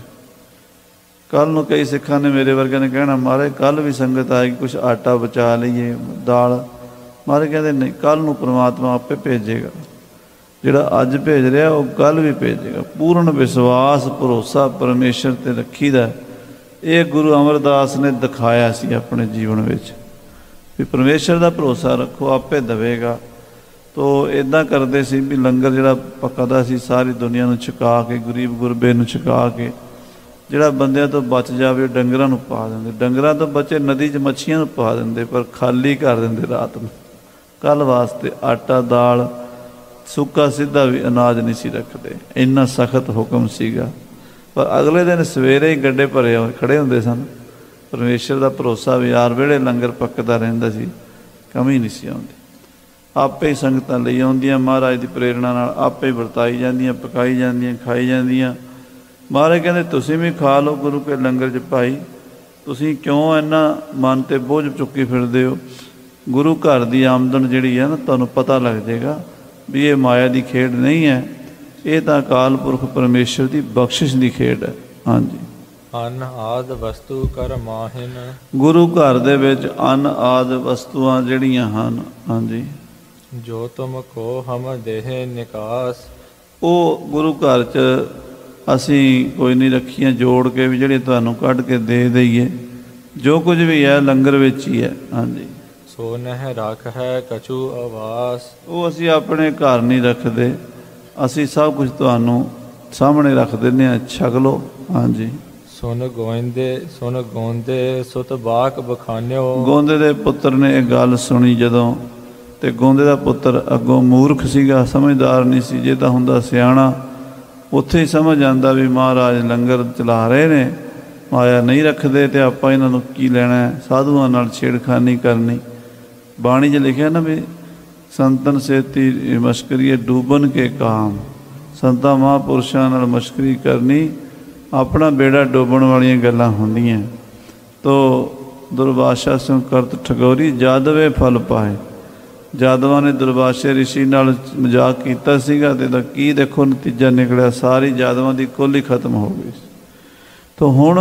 ਕੱਲ੍ਹ ਨੂੰ ਕਈ ਸਿੱਖਾਂ ਨੇ ਮੇਰੇ ਵਰਗੇ ਨੇ ਕਹਿਣਾ ਮਹਾਰਾਜ ਕੱਲ੍ਹ ਵੀ ਸੰਗਤ ਆਏਗੀ, ਕੁਛ ਆਟਾ ਬਚਾ ਲਈਏ, ਦਾਲ। ਮਹਾਰਾਜ ਕਹਿੰਦੇ ਨਹੀਂ, ਕੱਲ੍ਹ ਨੂੰ ਪ੍ਰਮਾਤਮਾ ਆਪੇ ਭੇਜੇਗਾ। ਜਿਹੜਾ ਅੱਜ ਭੇਜ ਰਿਹਾ ਉਹ ਕੱਲ੍ਹ ਵੀ ਭੇਜੇਗਾ। ਪੂਰਨ ਵਿਸ਼ਵਾਸ ਭਰੋਸਾ ਪਰਮੇਸ਼ਰ 'ਤੇ ਰੱਖੀਦਾ। ਇਹ ਗੁਰੂ ਅਮਰਦਾਸ ਨੇ ਦਿਖਾਇਆ ਸੀ ਆਪਣੇ ਜੀਵਨ ਵਿੱਚ ਵੀ ਪਰਮੇਸ਼ਰ ਦਾ ਭਰੋਸਾ ਰੱਖੋ, ਆਪੇ ਦੇਵੇਗਾ। ਤੋ ਇੱਦਾਂ ਕਰਦੇ ਸੀ ਵੀ ਲੰਗਰ ਜਿਹੜਾ ਪੱਕਦਾ ਸੀ ਸਾਰੀ ਦੁਨੀਆ ਨੂੰ ਛਕਾ ਕੇ, ਗਰੀਬ ਗੁਰਬੇ ਨੂੰ ਛਕਾ ਕੇ, ਜਿਹੜਾ ਬੰਦਿਆਂ ਤੋਂ ਬਚ ਜਾਵੇ ਡੰਗਰਾਂ ਨੂੰ ਪਾ ਦਿੰਦੇ, ਡੰਗਰਾਂ ਤੋਂ ਬਚੇ ਨਦੀ 'ਚ ਮੱਛੀਆਂ ਨੂੰ ਪਾ ਦਿੰਦੇ, ਪਰ ਖਾਲੀ ਕਰ ਦਿੰਦੇ ਰਾਤ ਨੂੰ। ਕੱਲ੍ਹ ਵਾਸਤੇ ਆਟਾ ਦਾਲ ਸੁੱਕਾ ਸਿੱਧਾ ਵੀ ਅਨਾਜ ਨਹੀਂ ਸੀ ਰੱਖਦੇ, ਇੰਨਾ ਸਖਤ ਹੁਕਮ ਸੀਗਾ। ਪਰ ਅਗਲੇ ਦਿਨ ਸਵੇਰੇ ਹੀ ਗੱਡੇ ਭਰੇ ਹੋਏ ਖੜ੍ਹੇ ਹੁੰਦੇ ਸਨ। ਪਰਮੇਸ਼ਰ ਦਾ ਭਰੋਸਾ ਵੀ ਹਰ ਵੇਲੇ ਲੰਗਰ ਪੱਕਦਾ ਰਹਿੰਦਾ ਸੀ, ਕਮੀ ਨਹੀਂ ਸੀ ਆਉਂਦੀ। ਆਪੇ ਹੀ ਸੰਗਤਾਂ ਲਈ ਆਉਂਦੀਆਂ, ਮਹਾਰਾਜ ਦੀ ਪ੍ਰੇਰਣਾ ਨਾਲ ਆਪੇ ਹੀ ਵਰਤਾਈ ਜਾਂਦੀਆਂ, ਪਕਾਈ ਜਾਂਦੀਆਂ, ਖਾਈ ਜਾਂਦੀਆਂ। ਮਹਾਰਾਜ ਕਹਿੰਦੇ ਤੁਸੀਂ ਵੀ ਖਾ ਲਓ ਗੁਰੂ ਕੇ ਲੰਗਰ 'ਚ ਭਾਈ, ਤੁਸੀਂ ਕਿਉਂ ਇੰਨਾ ਮਨ 'ਤੇ ਬੋਝ ਚੁੱਕੀ ਫਿਰਦੇ ਹੋ? ਗੁਰੂ ਘਰ ਦੀ ਆਮਦਨ ਜਿਹੜੀ ਹੈ ਨਾ, ਤੁਹਾਨੂੰ ਪਤਾ ਲੱਗ ਜਾਏਗਾ ਵੀ ਇਹ ਮਾਇਆ ਦੀ ਖੇਡ ਨਹੀਂ ਹੈ, ਇਹ ਤਾਂ ਅਕਾਲ ਪੁਰਖ ਪਰਮੇਸ਼ਰ ਦੀ ਬਖਸ਼ਿਸ਼ ਦੀ ਖੇਡ ਹੈ। ਹਾਂਜੀ, ਅੰਨ ਆਦ ਵਸਤੂ ਕਰ ਮਾਹਿਨ। ਗੁਰੂ ਘਰ ਦੇ ਵਿੱਚ ਅੰਨ ਆਦ ਵਸਤੂਆਂ ਜਿਹੜੀਆਂ ਹਨ, ਹਾਂਜੀ, ਜੋ ਤੁਮ ਕੋ ਹਮ ਦੇਹ ਨਿਕਾਸ, ਉਹ ਗੁਰੂ ਘਰ 'ਚ ਅਸੀਂ ਕੋਈ ਨਹੀਂ ਰੱਖੀਆਂ ਜੋੜ ਕੇ ਵੀ ਜਿਹੜੇ ਤੁਹਾਨੂੰ ਕੱਢ ਕੇ ਦੇ ਦਈਏ। ਜੋ ਕੁਝ ਵੀ ਹੈ ਲੰਗਰ ਵਿੱਚ ਹੀ ਹੈ। ਹਾਂਜੀ, ਸੋ ਨਹਿ ਰੱਖ ਹੈ ਕਛੂ ਆਵਾਸ, ਉਹ ਅਸੀਂ ਆਪਣੇ ਘਰ ਨਹੀਂ ਰੱਖਦੇ, ਅਸੀਂ ਸਭ ਕੁਝ ਤੁਹਾਨੂੰ ਸਾਹਮਣੇ ਰੱਖ ਦਿੰਦੇ ਹਾਂ, ਛਕ ਲਓ। ਹਾਂਜੀ, ਸੁਨ ਗੋਇੰਦੇ ਸੁਨ ਗੋਂਦੇ ਸੁਤ ਬਾਕ ਬਖਾਨਿਓ। ਗੋਂਦੇ ਦੇ ਪੁੱਤਰ ਨੇ ਇਹ ਗੱਲ ਸੁਣੀ ਜਦੋਂ, ਤੇ ਗੋਂਦੇ ਦਾ ਪੁੱਤਰ ਅੱਗੋਂ ਮੂਰਖ ਸੀਗਾ, ਸਮਝਦਾਰ ਨਹੀਂ ਸੀ। ਜੇ ਤਾਂ ਹੁੰਦਾ ਸਿਆਣਾ, ਉੱਥੇ ਹੀ ਸਮਝ ਆਉਂਦਾ ਵੀ ਮਹਾਰਾਜ ਲੰਗਰ ਚਲਾ ਰਹੇ ਨੇ, ਮਾਇਆ ਨਹੀਂ ਰੱਖਦੇ, ਅਤੇ ਆਪਾਂ ਇਹਨਾਂ ਨੂੰ ਕੀ ਲੈਣਾ, ਸਾਧੂਆਂ ਨਾਲ ਛੇੜਖਾਨੀ ਕਰਨੀ। ਬਾਣੀ 'ਚ ਲਿਖਿਆ ਨਾ ਵੀ ਸੰਤਨ ਸੇਤੀ ਮਸ਼ਕਰੀਏ ਡੂਬਨ ਕੇ ਕਾਮ। ਸੰਤਾਂ ਮਹਾਂਪੁਰਸ਼ਾਂ ਨਾਲ ਮਸ਼ਕਰੀ ਕਰਨੀ ਆਪਣਾ ਬੇੜਾ ਡੋਬਣ ਵਾਲੀਆਂ ਗੱਲਾਂ ਹੁੰਦੀਆਂ। ਤੋ ਦੁਰਵਾਸ਼ਾ ਸਿੰਘ ਕਰਤ ਠਗੋਰੀ ਜਾਦਵੇ ਫਲ ਪਾਏ। ਜਾਦਵਾਂ ਨੇ ਦੁਰਵਾਸ਼ੇ ਰਿਸ਼ੀ ਨਾਲ ਮਜ਼ਾਕ ਕੀਤਾ ਸੀਗਾ ਅਤੇ ਇਹਦਾ ਕੀ ਦੇਖੋ ਨਤੀਜਾ ਨਿਕਲਿਆ, ਸਾਰੀ ਜਾਦਵਾਂ ਦੀ ਕੁੱਲ ਹੀ ਖਤਮ ਹੋ ਗਈ। ਤੋ ਹੁਣ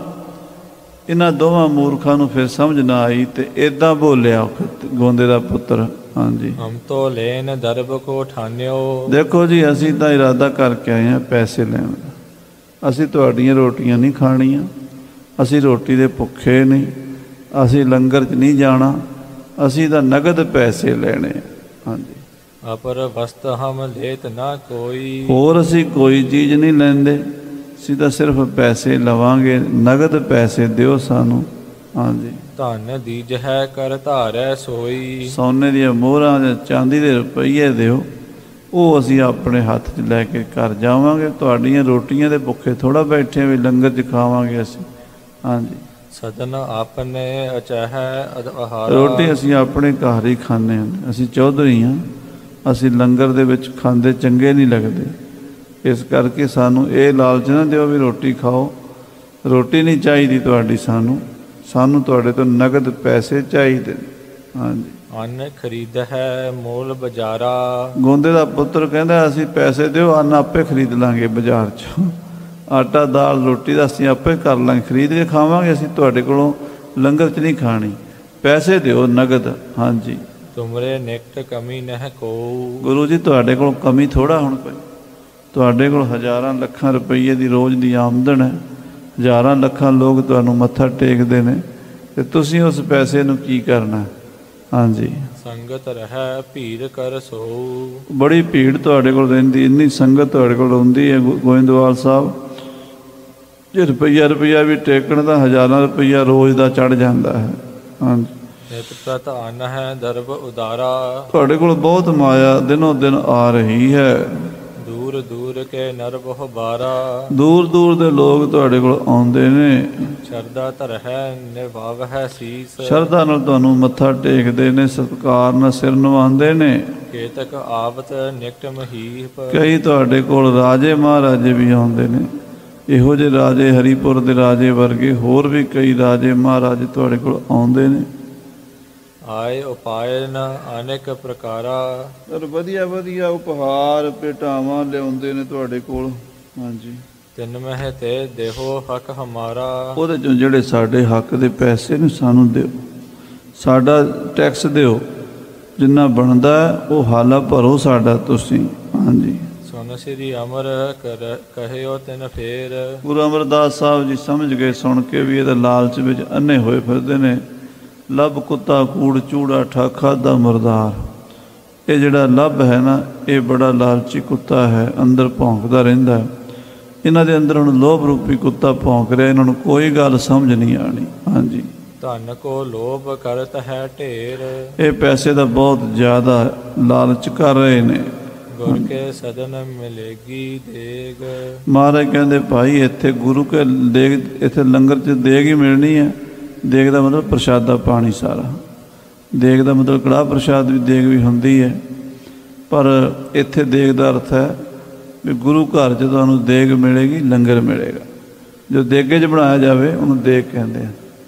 ਇਹਨਾਂ ਦੋਵਾਂ ਮੂਰਖਾਂ ਨੂੰ ਫਿਰ ਸਮਝ ਨਾ ਆਈ ਅਤੇ ਇੱਦਾਂ ਬੋਲਿਆ ਗੋਂਦੇ ਦਾ ਪੁੱਤਰ। ਹਾਂਜੀ, ਹਮ ਤੋ ਲੈਨ ਦਰਬ ਕੋ ਠਾਨਿਓ। ਦੇਖੋ ਜੀ ਅਸੀਂ ਤਾਂ ਇਰਾਦਾ ਕਰਕੇ ਆਏ ਹਾਂ ਪੈਸੇ ਲੈਣ ਦਾ। ਅਸੀਂ ਤੁਹਾਡੀਆਂ ਰੋਟੀਆਂ ਨਹੀਂ ਖਾਣੀਆਂ, ਅਸੀਂ ਰੋਟੀ ਦੇ ਭੁੱਖੇ ਨਹੀਂ, ਅਸੀਂ ਲੰਗਰ 'ਚ ਨਹੀਂ ਜਾਣਾ, ਅਸੀਂ ਤਾਂ ਨਗਦ ਪੈਸੇ ਲੈਣੇ। ਹਾਂਜੀ, ਅਪਰ ਵਸਤ ਹਮ ਲੇਤ ਨਾ ਕੋਈ। ਹੋਰ ਅਸੀਂ ਕੋਈ ਚੀਜ਼ ਨਹੀਂ ਲੈਂਦੇ, ਅਸੀਂ ਤਾਂ ਸਿਰਫ ਪੈਸੇ ਲਵਾਂਗੇ, ਨਗਦ ਪੈਸੇ ਦਿਓ ਸਾਨੂੰ। ਹਾਂਜੀ, ਧਨ ਦੀਜ ਹੈ ਕਰ ਧਾਰੈ ਸੋਈ। ਸੋਨੇ ਦੀਆਂ ਮੋਹਰਾਂ ਜਾਂ ਚਾਂਦੀ ਦੇ ਰੁਪਈਏ ਦਿਓ, ਉਹ ਅਸੀਂ ਆਪਣੇ ਹੱਥ 'ਚ ਲੈ ਕੇ ਘਰ ਜਾਵਾਂਗੇ। ਤੁਹਾਡੀਆਂ ਰੋਟੀਆਂ ਦੇ ਭੁੱਖੇ ਥੋੜ੍ਹਾ ਬੈਠੇ ਵੀ ਲੰਗਰ 'ਚ ਖਾਵਾਂਗੇ ਅਸੀਂ। ਹਾਂਜੀ, ਸਦਨ ਆਪਣੇ ਅਚਹਿ ਆਹਾਰਾ। ਰੋਟੀ ਅਸੀਂ ਆਪਣੇ ਘਰ ਹੀ ਖਾਂਦੇ ਹਾਂ। ਅਸੀਂ ਚੌਧਰੀ ਹਾਂ, ਅਸੀਂ ਲੰਗਰ ਦੇ ਵਿੱਚ ਖਾਂਦੇ ਚੰਗੇ ਨਹੀਂ ਲੱਗਦੇ। ਇਸ ਕਰਕੇ ਸਾਨੂੰ ਇਹ ਲਾਲਚ ਨਾ ਦਿਓ ਵੀ ਰੋਟੀ ਖਾਓ। ਰੋਟੀ ਨਹੀਂ ਚਾਹੀਦੀ ਤੁਹਾਡੀ ਸਾਨੂੰ, ਸਾਨੂੰ ਤੁਹਾਡੇ ਤੋਂ ਨਗਦ ਪੈਸੇ ਚਾਹੀਦੇ। ਹਾਂਜੀ, ਅੰਨ ਖਰੀਦ ਹੈ ਮੋਲ ਬਾਜ਼ਾਰਾ। ਗੋਂਦੇ ਦਾ ਪੁੱਤਰ ਕਹਿੰਦਾ ਅਸੀਂ ਪੈਸੇ ਦਿਓ, ਅੰਨ ਆਪੇ ਖਰੀਦ ਲਾਂਗੇ ਬਾਜ਼ਾਰ 'ਚੋਂ। ਆਟਾ ਦਾਲ ਰੋਟੀ ਦਾ ਅਸੀਂ ਆਪੇ ਕਰ ਲਾਂਗੇ, ਖਰੀਦ ਕੇ ਖਾਵਾਂਗੇ। ਅਸੀਂ ਤੁਹਾਡੇ ਕੋਲੋਂ ਲੰਗਰ 'ਚ ਨਹੀਂ ਖਾਣੀ, ਪੈਸੇ ਦਿਓ ਨਗਦ। ਹਾਂਜੀ, ਤੁਮਰੇ ਨਿਕਟ ਕਮੀ ਨਹਿ ਕੋ। ਗੁਰੂ ਜੀ ਤੁਹਾਡੇ ਕੋਲ ਕਮੀ ਥੋੜ੍ਹਾ ਹੁਣ ਕੋਈ। ਤੁਹਾਡੇ ਕੋਲ ਹਜ਼ਾਰਾਂ ਲੱਖਾਂ ਰੁਪਈਏ ਦੀ ਰੋਜ਼ ਦੀ ਆਮਦਨ ਹੈ, ਹਜ਼ਾਰਾਂ ਲੱਖਾਂ ਲੋਕ ਤੁਹਾਨੂੰ ਮੱਥਾ ਟੇਕਦੇ ਨੇ, ਅਤੇ ਤੁਸੀਂ ਉਸ ਪੈਸੇ ਨੂੰ ਕੀ ਕਰਨਾ। ਹਾਂਜੀ, ਸੰਗਤ ਰਹਿ ਭੀੜ ਕਰ ਸੋ। ਬੜੀ ਭੀੜ ਤੁਹਾਡੇ ਕੋਲ ਰਹਿੰਦੀ, ਇੰਨੀ ਸੰਗਤ ਤੁਹਾਡੇ ਕੋਲ ਆਉਂਦੀ ਹੈ ਗੋਇੰਦਵਾਲ ਸਾਹਿਬ। ਜੇ ਰੁਪਈਆ ਰੁਪਈਆ ਵੀ ਟੇਕਣ ਦਾ ਹਜ਼ਾਰਾਂ ਰੁਪਈਆ ਰੋਜ਼ ਦਾ ਚੜ੍ਹ ਜਾਂਦਾ ਹੈ। ਹਾਂਜੀ, ਨਿਤ ਪ੍ਰਤ ਅੰਨ ਹੈ ਦਰਬ ਉਦਾਰਾ। ਤੁਹਾਡੇ ਕੋਲ ਬਹੁਤ ਮਾਇਆ ਦਿਨੋਂ ਦਿਨ ਆ ਰਹੀ ਹੈ। ਦੂਰ ਦੂਰ ਕੇ ਨਰ ਬਹੁ ਬਾਰਾ। ਦੂਰ ਦੂਰ ਦੇ ਲੋਕ ਤੁਹਾਡੇ ਕੋਲ ਆਉਂਦੇ ਨੇ। ਸ਼ਰਧਾ ਧਰ ਹੈ ਨਿਭਾਵ ਹੈ ਸੀਸ। ਸ਼ਰਧਾ ਨਾਲ ਤੁਹਾਨੂੰ ਮੱਥਾ ਟੇਕਦੇ ਨੇ, ਸਤਿਕਾਰ ਨਾਲ ਸਿਰ ਨਿਵਾਉਂਦੇ ਨੇ। ਕੇਤਕ ਆਵਤ ਨਿਕਟ ਮਹੀਪ। ਕਈ ਤੁਹਾਡੇ ਕੋਲ ਰਾਜੇ ਮਹਾਰਾਜੇ ਵੀ ਆਉਂਦੇ ਨੇ। ਇਹੋ ਜਿਹੇ ਰਾਜੇ ਹਰੀਪੁਰ ਦੇ ਰਾਜੇ ਵਰਗੇ ਹੋਰ ਵੀ ਕਈ ਰਾਜੇ ਮਹਾਰਾਜੇ ਤੁਹਾਡੇ ਕੋਲ ਆਉਂਦੇ ਨੇ। ਆਏ ਉਪਾਇਨ ਅਨੇਕ ਪ੍ਰਕਾਰਾ। ਪਰ ਵਧੀਆ ਵਧੀਆ ਉਪਹਾਰ ਭੇਟਾਵਾਂ ਲਿਆਉਂਦੇ ਨੇ ਤੁਹਾਡੇ ਕੋਲ। ਹਾਂਜੀ, ਤਿੰਨ ਮਹਿ ਤੇ ਦੇਹੋ ਹੱਕ ਹਮਾਰਾ। ਉਹਦੇ 'ਚੋਂ ਜਿਹੜੇ ਸਾਡੇ ਹੱਕ ਦੇ ਪੈਸੇ ਨੇ ਸਾਨੂੰ ਦਿਓ, ਸਾਡਾ ਟੈਕਸ ਦਿਓ, ਜਿੰਨਾ ਬਣਦਾ ਉਹ ਹਾਲਾ ਭਰੋ ਸਾਡਾ ਤੁਸੀਂ। ਹਾਂਜੀ, ਸੁਨ ਸ੍ਰੀ ਅਮਰ ਕਰ ਕਹਿਓ ਤਿਨ ਫੇਰ। ਗੁਰੂ ਅਮਰਦਾਸ ਸਾਹਿਬ ਜੀ ਸਮਝ ਗਏ ਸੁਣ ਕੇ ਵੀ ਇਹਦਾ ਲਾਲਚ ਵਿੱਚ ਅੰਨੇ ਹੋਏ ਫਿਰਦੇ ਨੇ। ਲੱਭ ਕੁੱਤਾ ਕੂੜ ਚੂੜਾ ਠਾਖਾ ਦਾ ਮਰਦਾਰ। ਇਹ ਜਿਹੜਾ ਲੱਭ ਹੈ ਨਾ, ਇਹ ਬੜਾ ਲਾਲਚੀ ਕੁੱਤਾ ਹੈ, ਅੰਦਰ ਭੌਂਕਦਾ ਰਹਿੰਦਾ। ਇਹਨਾਂ ਦੇ ਅੰਦਰ ਹੁਣ ਲੋਭ ਰੂਪੀ ਕੁੱਤਾ ਭੌਂਕ ਰਿਹਾ, ਇਹਨਾਂ ਨੂੰ ਕੋਈ ਗੱਲ ਸਮਝ ਨਹੀਂ ਆਣੀ। ਹਾਂਜੀ, ਧਨ ਕੋ ਲੋਭ ਕਰਤ ਹੈ ਢੇਰ। ਇਹ ਪੈਸੇ ਦਾ ਬਹੁਤ ਜ਼ਿਆਦਾ ਲਾਲਚ ਕਰ ਰਹੇ ਨੇ। ਗੁਰ ਕੇ ਸਦਨ ਮਿਲੇਗੀ ਦੇਗ। ਮਹਾਰਾਜ ਕਹਿੰਦੇ ਭਾਈ ਇੱਥੇ ਗੁਰੂ ਕੇ ਦੇਗ, ਇੱਥੇ ਲੰਗਰ 'ਚ ਦੇਗ ਹੀ ਮਿਲਣੀ ਹੈ। ਦੇਗ ਦਾ ਮਤਲਬ ਪ੍ਰਸ਼ਾਦਾ ਪਾਣੀ ਸਾਰਾ। ਦੇਗ ਦਾ ਮਤਲਬ ਕੜਾਹ ਪ੍ਰਸ਼ਾਦ ਵੀ ਦੇਗ ਵੀ ਹੁੰਦੀ ਹੈ, ਪਰ ਇੱਥੇ ਦੇਗ ਦਾ ਅਰਥ ਹੈ ਵੀ ਗੁਰੂ ਘਰ 'ਚ ਤੁਹਾਨੂੰ ਦੇਗ ਮਿਲੇਗੀ, ਲੰਗਰ ਮਿਲੇਗਾ। ਜੋ ਦੇਗੇ 'ਚ ਬਣਾਇਆ ਜਾਵੇ ਉਹਨੂੰ ਦੇਗ ਕਹਿੰਦੇ ਆ।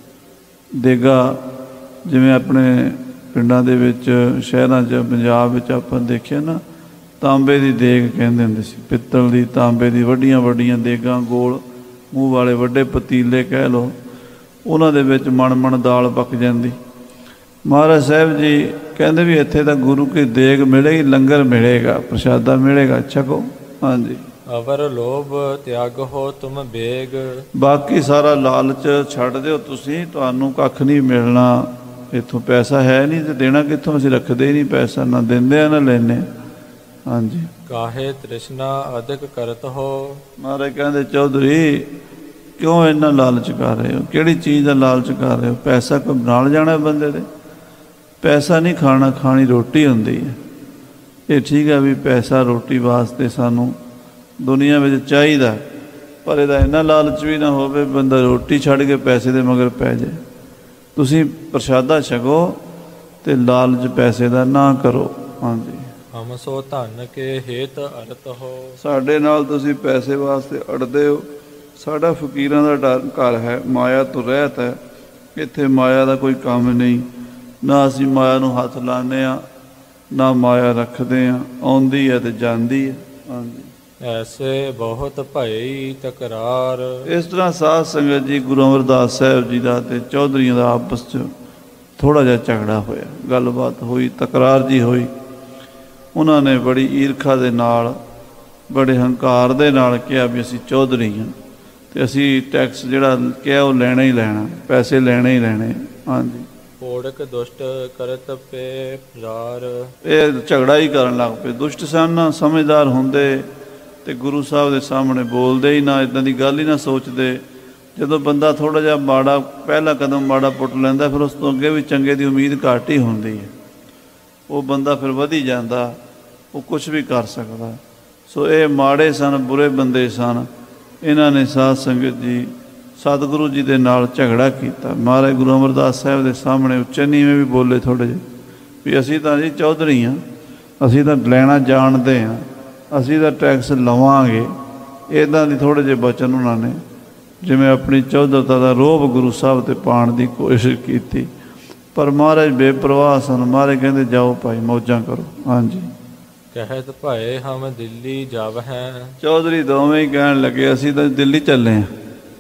ਦੇਗਾ ਜਿਵੇਂ ਆਪਣੇ ਪਿੰਡਾਂ ਦੇ ਵਿੱਚ, ਸ਼ਹਿਰਾਂ 'ਚ, ਪੰਜਾਬ ਵਿੱਚ ਆਪਾਂ ਦੇਖਿਆ ਨਾ, ਤਾਂਬੇ ਦੀ ਦੇਗ ਕਹਿੰਦੇ ਹੁੰਦੇ ਸੀ। ਪਿੱਤਲ ਦੀ, ਤਾਂਬੇ ਦੀ ਵੱਡੀਆਂ ਵੱਡੀਆਂ ਦੇਗਾਂ, ਗੋਲ ਮੂੰਹ ਵਾਲੇ ਵੱਡੇ ਪਤੀਲੇ ਕਹਿ ਲਓ, ਉਹਨਾਂ ਦੇ ਵਿੱਚ ਮਣ ਮਣ ਦਾਲ ਪੱਕ ਜਾਂਦੀ। ਮਹਾਰਾਜ ਸਾਹਿਬ ਜੀ ਕਹਿੰਦੇ ਵੀ ਇੱਥੇ ਤਾਂ ਗੁਰੂ ਕੀ ਦੇਗ ਮਿਲੇਗੀ, ਲੰਗਰ ਮਿਲੇਗਾ, ਪ੍ਰਸ਼ਾਦਾ ਮਿਲੇਗਾ, ਛਕੋ। ਹਾਂਜੀ, ਅਵਰ ਲੋਭ ਤਿਆਗ ਹੋ ਤੁਮ ਬੇਗ। ਬਾਕੀ ਸਾਰਾ ਲਾਲਚ ਛੱਡ ਦਿਓ ਤੁਸੀਂ, ਤੁਹਾਨੂੰ ਕੱਖ ਨਹੀਂ ਮਿਲਣਾ। ਇੱਥੋਂ ਪੈਸਾ ਹੈ ਨਹੀਂ ਤੇ ਦੇਣਾ ਕਿੱਥੋਂ? ਅਸੀਂ ਰੱਖਦੇ ਹੀ ਨਹੀਂ ਪੈਸਾ, ਨਾ ਦਿੰਦੇ ਆ ਨਾ ਲੈਂਦੇ। ਹਾਂਜੀ, ਕਾਹੇ ਤ੍ਰਿਸ਼ਨਾ ਅਧਿਕ ਕਰਤ ਹੋ। ਮਹਾਰਾਜ ਕਹਿੰਦੇ ਚੌਧਰੀ ਕਿਉਂ ਇੰਨਾ ਲਾਲਚ ਕਰ ਰਹੇ ਹੋ? ਕਿਹੜੀ ਚੀਜ਼ ਦਾ ਲਾਲਚ ਕਰ ਰਹੇ ਹੋ? ਪੈਸਾ ਕੋਈ ਨਾਲ ਜਾਣਾ ਬੰਦੇ ਦੇ? ਪੈਸਾ ਨਹੀਂ ਖਾਣਾ, ਖਾਣੀ ਰੋਟੀ ਹੁੰਦੀ ਹੈ। ਇਹ ਠੀਕ ਹੈ ਵੀ ਪੈਸਾ ਰੋਟੀ ਵਾਸਤੇ ਸਾਨੂੰ ਦੁਨੀਆ ਵਿੱਚ ਚਾਹੀਦਾ, ਪਰ ਇਹਦਾ ਇੰਨਾ ਲਾਲਚ ਵੀ ਨਾ ਹੋਵੇ ਬੰਦਾ ਰੋਟੀ ਛੱਡ ਕੇ ਪੈਸੇ ਦੇ ਮਗਰ ਪੈ ਜਾਏ। ਤੁਸੀਂ ਪ੍ਰਸ਼ਾਦਾ ਛਕੋ ਅਤੇ ਲਾਲਚ ਪੈਸੇ ਦਾ ਨਾ ਕਰੋ। हाँ जी। ਹਮ ਸੋ ਧਨ ਕੇ ਹੇਤ ਅਰਤ ਹੋ। ਸਾਡੇ ਨਾਲ ਤੁਸੀਂ ਪੈਸੇ ਵਾਸਤੇ ਅੜਦੇ ਹੋ। ਸਾਡਾ ਫਕੀਰਾਂ ਦਾ ਡਰ ਘਰ ਹੈ, ਮਾਇਆ ਤੋਂ ਰਹਿਤ ਹੈ। ਇੱਥੇ ਮਾਇਆ ਦਾ ਕੋਈ ਕੰਮ ਨਹੀਂ, ਨਾ ਅਸੀਂ ਮਾਇਆ ਨੂੰ ਹੱਥ ਲਾਉਂਦੇ ਹਾਂ, ਨਾ ਮਾਇਆ ਰੱਖਦੇ ਹਾਂ। ਆਉਂਦੀ ਹੈ ਤੇ ਜਾਂਦੀ ਹੈ। ਹਾਂਜੀ। ਐਸੇ ਬਹੁਤ ਭਈ ਤਕਰਾਰ। ਇਸ ਤਰ੍ਹਾਂ ਸਾਧ ਸੰਗਤ ਜੀ ਗੁਰੂ ਅਮਰਦਾਸ ਸਾਹਿਬ ਜੀ ਦਾ ਤੇ ਚੌਧਰੀਆਂ ਦਾ ਆਪਸ 'ਚ ਥੋੜ੍ਹਾ ਜਿਹਾ ਝਗੜਾ ਹੋਇਆ, ਗੱਲਬਾਤ ਹੋਈ, ਤਕਰਾਰ ਜੀ ਹੋਈ। ਉਹਨਾਂ ਨੇ ਬੜੀ ਈਰਖਾ ਦੇ ਨਾਲ, ਬੜੇ ਹੰਕਾਰ ਦੇ ਨਾਲ ਕਿਹਾ ਵੀ ਅਸੀਂ ਚੌਧਰੀ ਹਾਂ ਅਤੇ ਅਸੀਂ ਟੈਕਸ ਜਿਹੜਾ ਕਿਹਾ ਉਹ ਲੈਣਾ ਹੀ ਲੈਣਾ, ਪੈਸੇ ਲੈਣੇ ਹੀ ਲੈਣੇ। ਹਾਂਜੀ। ਓੜਕ ਦੁਸ਼ਟ ਕਰਤ ਪੇ ਪੁਜਾਰ। ਇਹ ਝਗੜਾ ਹੀ ਕਰਨ ਲੱਗ ਪਏ। ਦੁਸ਼ਟ ਸਨ, ਸਮਝਦਾਰ ਹੁੰਦੇ ਤੇ ਗੁਰੂ ਸਾਹਿਬ ਦੇ ਸਾਹਮਣੇ ਬੋਲਦੇ ਹੀ ਨਾ, ਇੱਦਾਂ ਦੀ ਗੱਲ ਹੀ ਨਾ ਸੋਚਦੇ। ਜਦੋਂ ਬੰਦਾ ਥੋੜ੍ਹਾ ਜਿਹਾ ਮਾੜਾ ਪਹਿਲਾ ਕਦਮ ਮਾੜਾ ਪੁੱਟ ਲੈਂਦਾ, ਫਿਰ ਉਸ ਤੋਂ ਅੱਗੇ ਵੀ ਚੰਗੇ ਦੀ ਉਮੀਦ ਘੱਟ ਹੀ ਹੁੰਦੀ ਹੈ। ਉਹ ਬੰਦਾ ਫਿਰ ਵਧੀ ਜਾਂਦਾ, ਉਹ ਕੁਛ ਵੀ ਕਰ ਸਕਦਾ। ਸੋ ਇਹ ਮਾੜੇ ਸਨ, ਬੁਰੇ ਬੰਦੇ ਸਨ। ਇਹਨਾਂ ਨੇ ਸਾਧ ਸੰਗਤ ਜੀ ਸਤਿਗੁਰੂ ਜੀ ਦੇ ਨਾਲ ਝਗੜਾ ਕੀਤਾ। ਮਹਾਰਾਜ ਗੁਰੂ ਅਮਰਦਾਸ ਸਾਹਿਬ ਦੇ ਸਾਹਮਣੇ ਉੱਚੇ ਨੀਵੇਂ ਵੀ ਬੋਲੇ ਥੋੜ੍ਹੇ ਜਿਹੇ ਵੀ ਅਸੀਂ ਤਾਂ ਜੀ ਚੌਧਰੀ ਹਾਂ, ਅਸੀਂ ਤਾਂ ਲੈਣਾ ਜਾਣਦੇ ਹਾਂ, ਅਸੀਂ ਤਾਂ ਟੈਕਸ ਲਵਾਂਗੇ। ਇੱਦਾਂ ਦੀ ਥੋੜ੍ਹੇ ਜਿਹੇ ਬਚਨ ਉਹਨਾਂ ਨੇ ਜਿਵੇਂ ਆਪਣੀ ਚੌਧਰਤਾ ਦਾ ਰੋਹਬ ਗੁਰੂ ਸਾਹਿਬ 'ਤੇ ਪਾਉਣ ਦੀ ਕੋਸ਼ਿਸ਼ ਕੀਤੀ। ਪਰ ਮਹਾਰਾਜ ਬੇਪਰਵਾਹ ਸਨ। ਮਹਾਰਾਜ ਕਹਿੰਦੇ ਜਾਓ ਭਾਈ, ਮੌਜਾਂ ਕਰੋ। ਹਾਂਜੀ। ਕਹਿਤ ਭਏ ਹਮ ਦਿੱਲੀ ਜਾਵ ਹੈ। ਚੌਧਰੀ ਦੋਵੇਂ ਹੀ ਕਹਿਣ ਲੱਗੇ ਅਸੀਂ ਤਾਂ ਦਿੱਲੀ ਚੱਲੇ ਹਾਂ।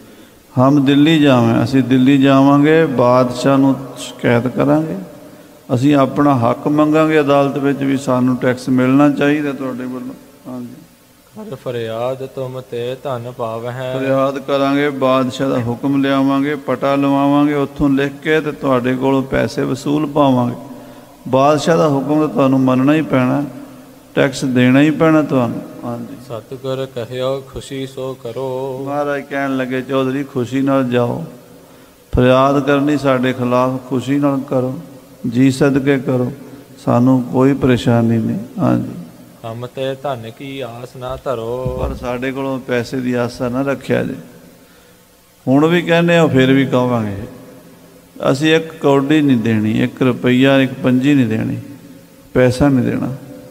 ਹਮ ਦਿੱਲੀ ਜਾਵੇਂ, ਅਸੀਂ ਦਿੱਲੀ ਜਾਵਾਂਗੇ, ਬਾਦਸ਼ਾਹ ਨੂੰ ਸ਼ਿਕਾਇਤ ਕਰਾਂਗੇ, ਅਸੀਂ ਆਪਣਾ ਹੱਕ ਮੰਗਾਂਗੇ ਅਦਾਲਤ ਵਿੱਚ ਵੀ ਸਾਨੂੰ ਟੈਕਸ ਮਿਲਣਾ ਚਾਹੀਦਾ ਤੁਹਾਡੇ ਵੱਲੋਂ। ਹਾਂਜੀ। ਕਰ ਫਰਿਆਦ ਤੁਮ ਤੇ ਧਨ ਪਾਵ ਹੈ। ਫਰਿਆਦ ਕਰਾਂਗੇ, ਬਾਦਸ਼ਾਹ ਦਾ ਹੁਕਮ ਲਿਆਵਾਂਗੇ, ਪਟਾ ਲਵਾਵਾਂਗੇ ਉੱਥੋਂ ਲਿਖ ਕੇ, ਅਤੇ ਤੁਹਾਡੇ ਕੋਲੋਂ ਪੈਸੇ ਵਸੂਲ ਪਾਵਾਂਗੇ। ਬਾਦਸ਼ਾਹ ਦਾ ਹੁਕਮ ਤਾਂ ਤੁਹਾਨੂੰ ਮੰਨਣਾ ਹੀ ਪੈਣਾ, ਟੈਕਸ ਦੇਣਾ ਹੀ ਪੈਣਾ ਤੁਹਾਨੂੰ। ਹਾਂਜੀ। ਸਤਿਗੁਰ ਕਹਿਓ ਖੁਸ਼ੀ ਸੋ ਕਰੋ। ਮਹਾਰਾਜ ਕਹਿਣ ਲੱਗੇ ਚੌਧਰੀ ਖੁਸ਼ੀ ਨਾਲ ਜਾਓ, ਫਰਿਆਦ ਕਰਨੀ ਸਾਡੇ ਖਿਲਾਫ ਖੁਸ਼ੀ ਨਾਲ ਕਰੋ, ਜੀ ਸਦਕੇ ਕਰੋ, ਸਾਨੂੰ ਕੋਈ ਪਰੇਸ਼ਾਨੀ ਨਹੀਂ। ਹਾਂਜੀ। ਹਮ ਤੇ ਧਨ ਕੀ ਆਸ ਨਾ ਧਰੋ। ਪਰ ਸਾਡੇ ਕੋਲੋਂ ਪੈਸੇ ਦੀ ਆਸਾ ਨਾ ਰੱਖਿਆ ਜੇ। ਹੁਣ ਵੀ ਕਹਿੰਦੇ ਆ, ਫਿਰ ਵੀ ਕਹਾਂਗੇ ਅਸੀਂ ਇੱਕ ਕੌਡੀ ਨਹੀਂ ਦੇਣੀ, ਇੱਕ ਰੁਪਈਆ, ਇੱਕ ਪੰਜੀ ਨਹੀਂ ਦੇਣੀ, ਪੈਸਾ ਨਹੀਂ ਦੇਣਾ,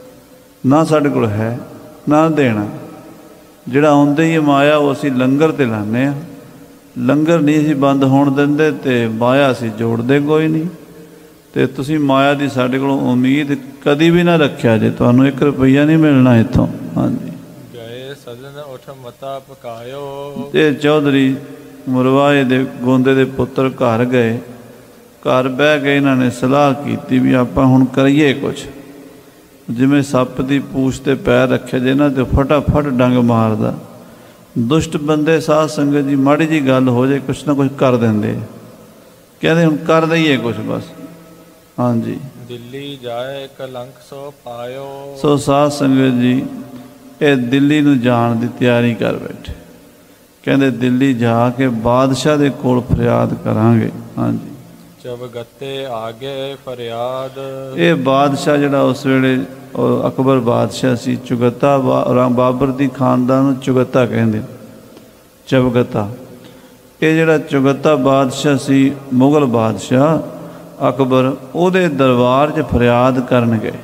ਨਾ ਸਾਡੇ ਕੋਲ ਹੈ ਨਾ ਦੇਣਾ। ਜਿਹੜਾ ਆਉਂਦੇ ਹੀ ਮਾਇਆ ਉਹ ਅਸੀਂ ਲੰਗਰ 'ਤੇ ਲਾਉਂਦੇ ਹਾਂ। ਲੰਗਰ ਨਹੀਂ ਅਸੀਂ ਬੰਦ ਹੋਣ ਦਿੰਦੇ ਅਤੇ ਮਾਇਆ ਅਸੀਂ ਜੋੜਦੇ ਕੋਈ ਨਹੀਂ। ਅਤੇ ਤੁਸੀਂ ਮਾਇਆ ਦੀ ਸਾਡੇ ਕੋਲੋਂ ਉਮੀਦ ਕਦੀ ਵੀ ਨਾ ਰੱਖਿਆ ਜੇ, ਤੁਹਾਨੂੰ ਇੱਕ ਰੁਪਈਆ ਨਹੀਂ ਮਿਲਣਾ ਇੱਥੋਂ। ਹਾਂਜੀ। ਗਏ ਸਦਨ ਉਠ ਮਤਾ ਪਕਾਇਓ। ਇਹ ਚੌਧਰੀ ਮੁਰਵਾਏ ਦੇ ਗੋਂਦੇ ਦੇ ਪੁੱਤਰ ਘਰ ਗਏ। ਘਰ ਬਹਿ ਕੇ ਇਹਨਾਂ ਨੇ ਸਲਾਹ ਕੀਤੀ ਵੀ ਆਪਾਂ ਹੁਣ ਕਰੀਏ ਕੁਛ। ਜਿਵੇਂ ਸੱਪ ਦੀ ਪੂਛ 'ਤੇ ਪੈਰ ਰੱਖਿਆ ਜੇ ਨਾ ਅਤੇ ਫਟਾਫਟ ਡੰਗ ਮਾਰਦਾ। ਦੁਸ਼ਟ ਬੰਦੇ ਸਾਧ ਸੰਗਤ ਜੀ ਮਾੜੀ ਜਿਹੀ ਗੱਲ ਹੋ ਜਾਏ ਕੁਛ ਨਾ ਕੁਛ ਕਰ ਦਿੰਦੇ। ਕਹਿੰਦੇ ਹੁਣ ਕਰ ਦਈਏ ਕੁਛ ਬਸ। ਹਾਂਜੀ। ਦਿੱਲੀ ਜਾਏ ਕਲੰਕ ਸੋ ਪਾਇਓ। ਸੋ ਸਾਧ ਸੰਗਤ ਜੀ ਇਹ ਦਿੱਲੀ ਨੂੰ ਜਾਣ ਦੀ ਤਿਆਰੀ ਕਰ ਬੈਠੇ। ਕਹਿੰਦੇ ਦਿੱਲੀ ਜਾ ਕੇ ਬਾਦਸ਼ਾਹ ਦੇ ਕੋਲ ਫਰਿਆਦ ਕਰਾਂਗੇ। ਹਾਂਜੀ। ਜਬ ਗੱਤੇ ਆਗੇ ਫਰਿਆਦ। ਇਹ ਬਾਦਸ਼ਾਹ ਜਿਹੜਾ ਉਸ ਵੇਲੇ ਅਕਬਰ ਬਾਦਸ਼ਾਹ ਸੀ, ਚੁਗਤਾ ਬਾਬਰ ਦੀ ਖਾਨਦਾਨ ਨੂੰ ਚੁਗਤਾ ਕਹਿੰਦੇ, ਚਵਗਤਾ। ਇਹ ਜਿਹੜਾ ਚੁਗਤਾ ਬਾਦਸ਼ਾਹ ਸੀ, ਮੁਗਲ ਬਾਦਸ਼ਾਹ ਅਕਬਰ, ਉਹਦੇ ਦਰਬਾਰ 'ਚ ਫਰਿਆਦ ਕਰਨ ਗਏ।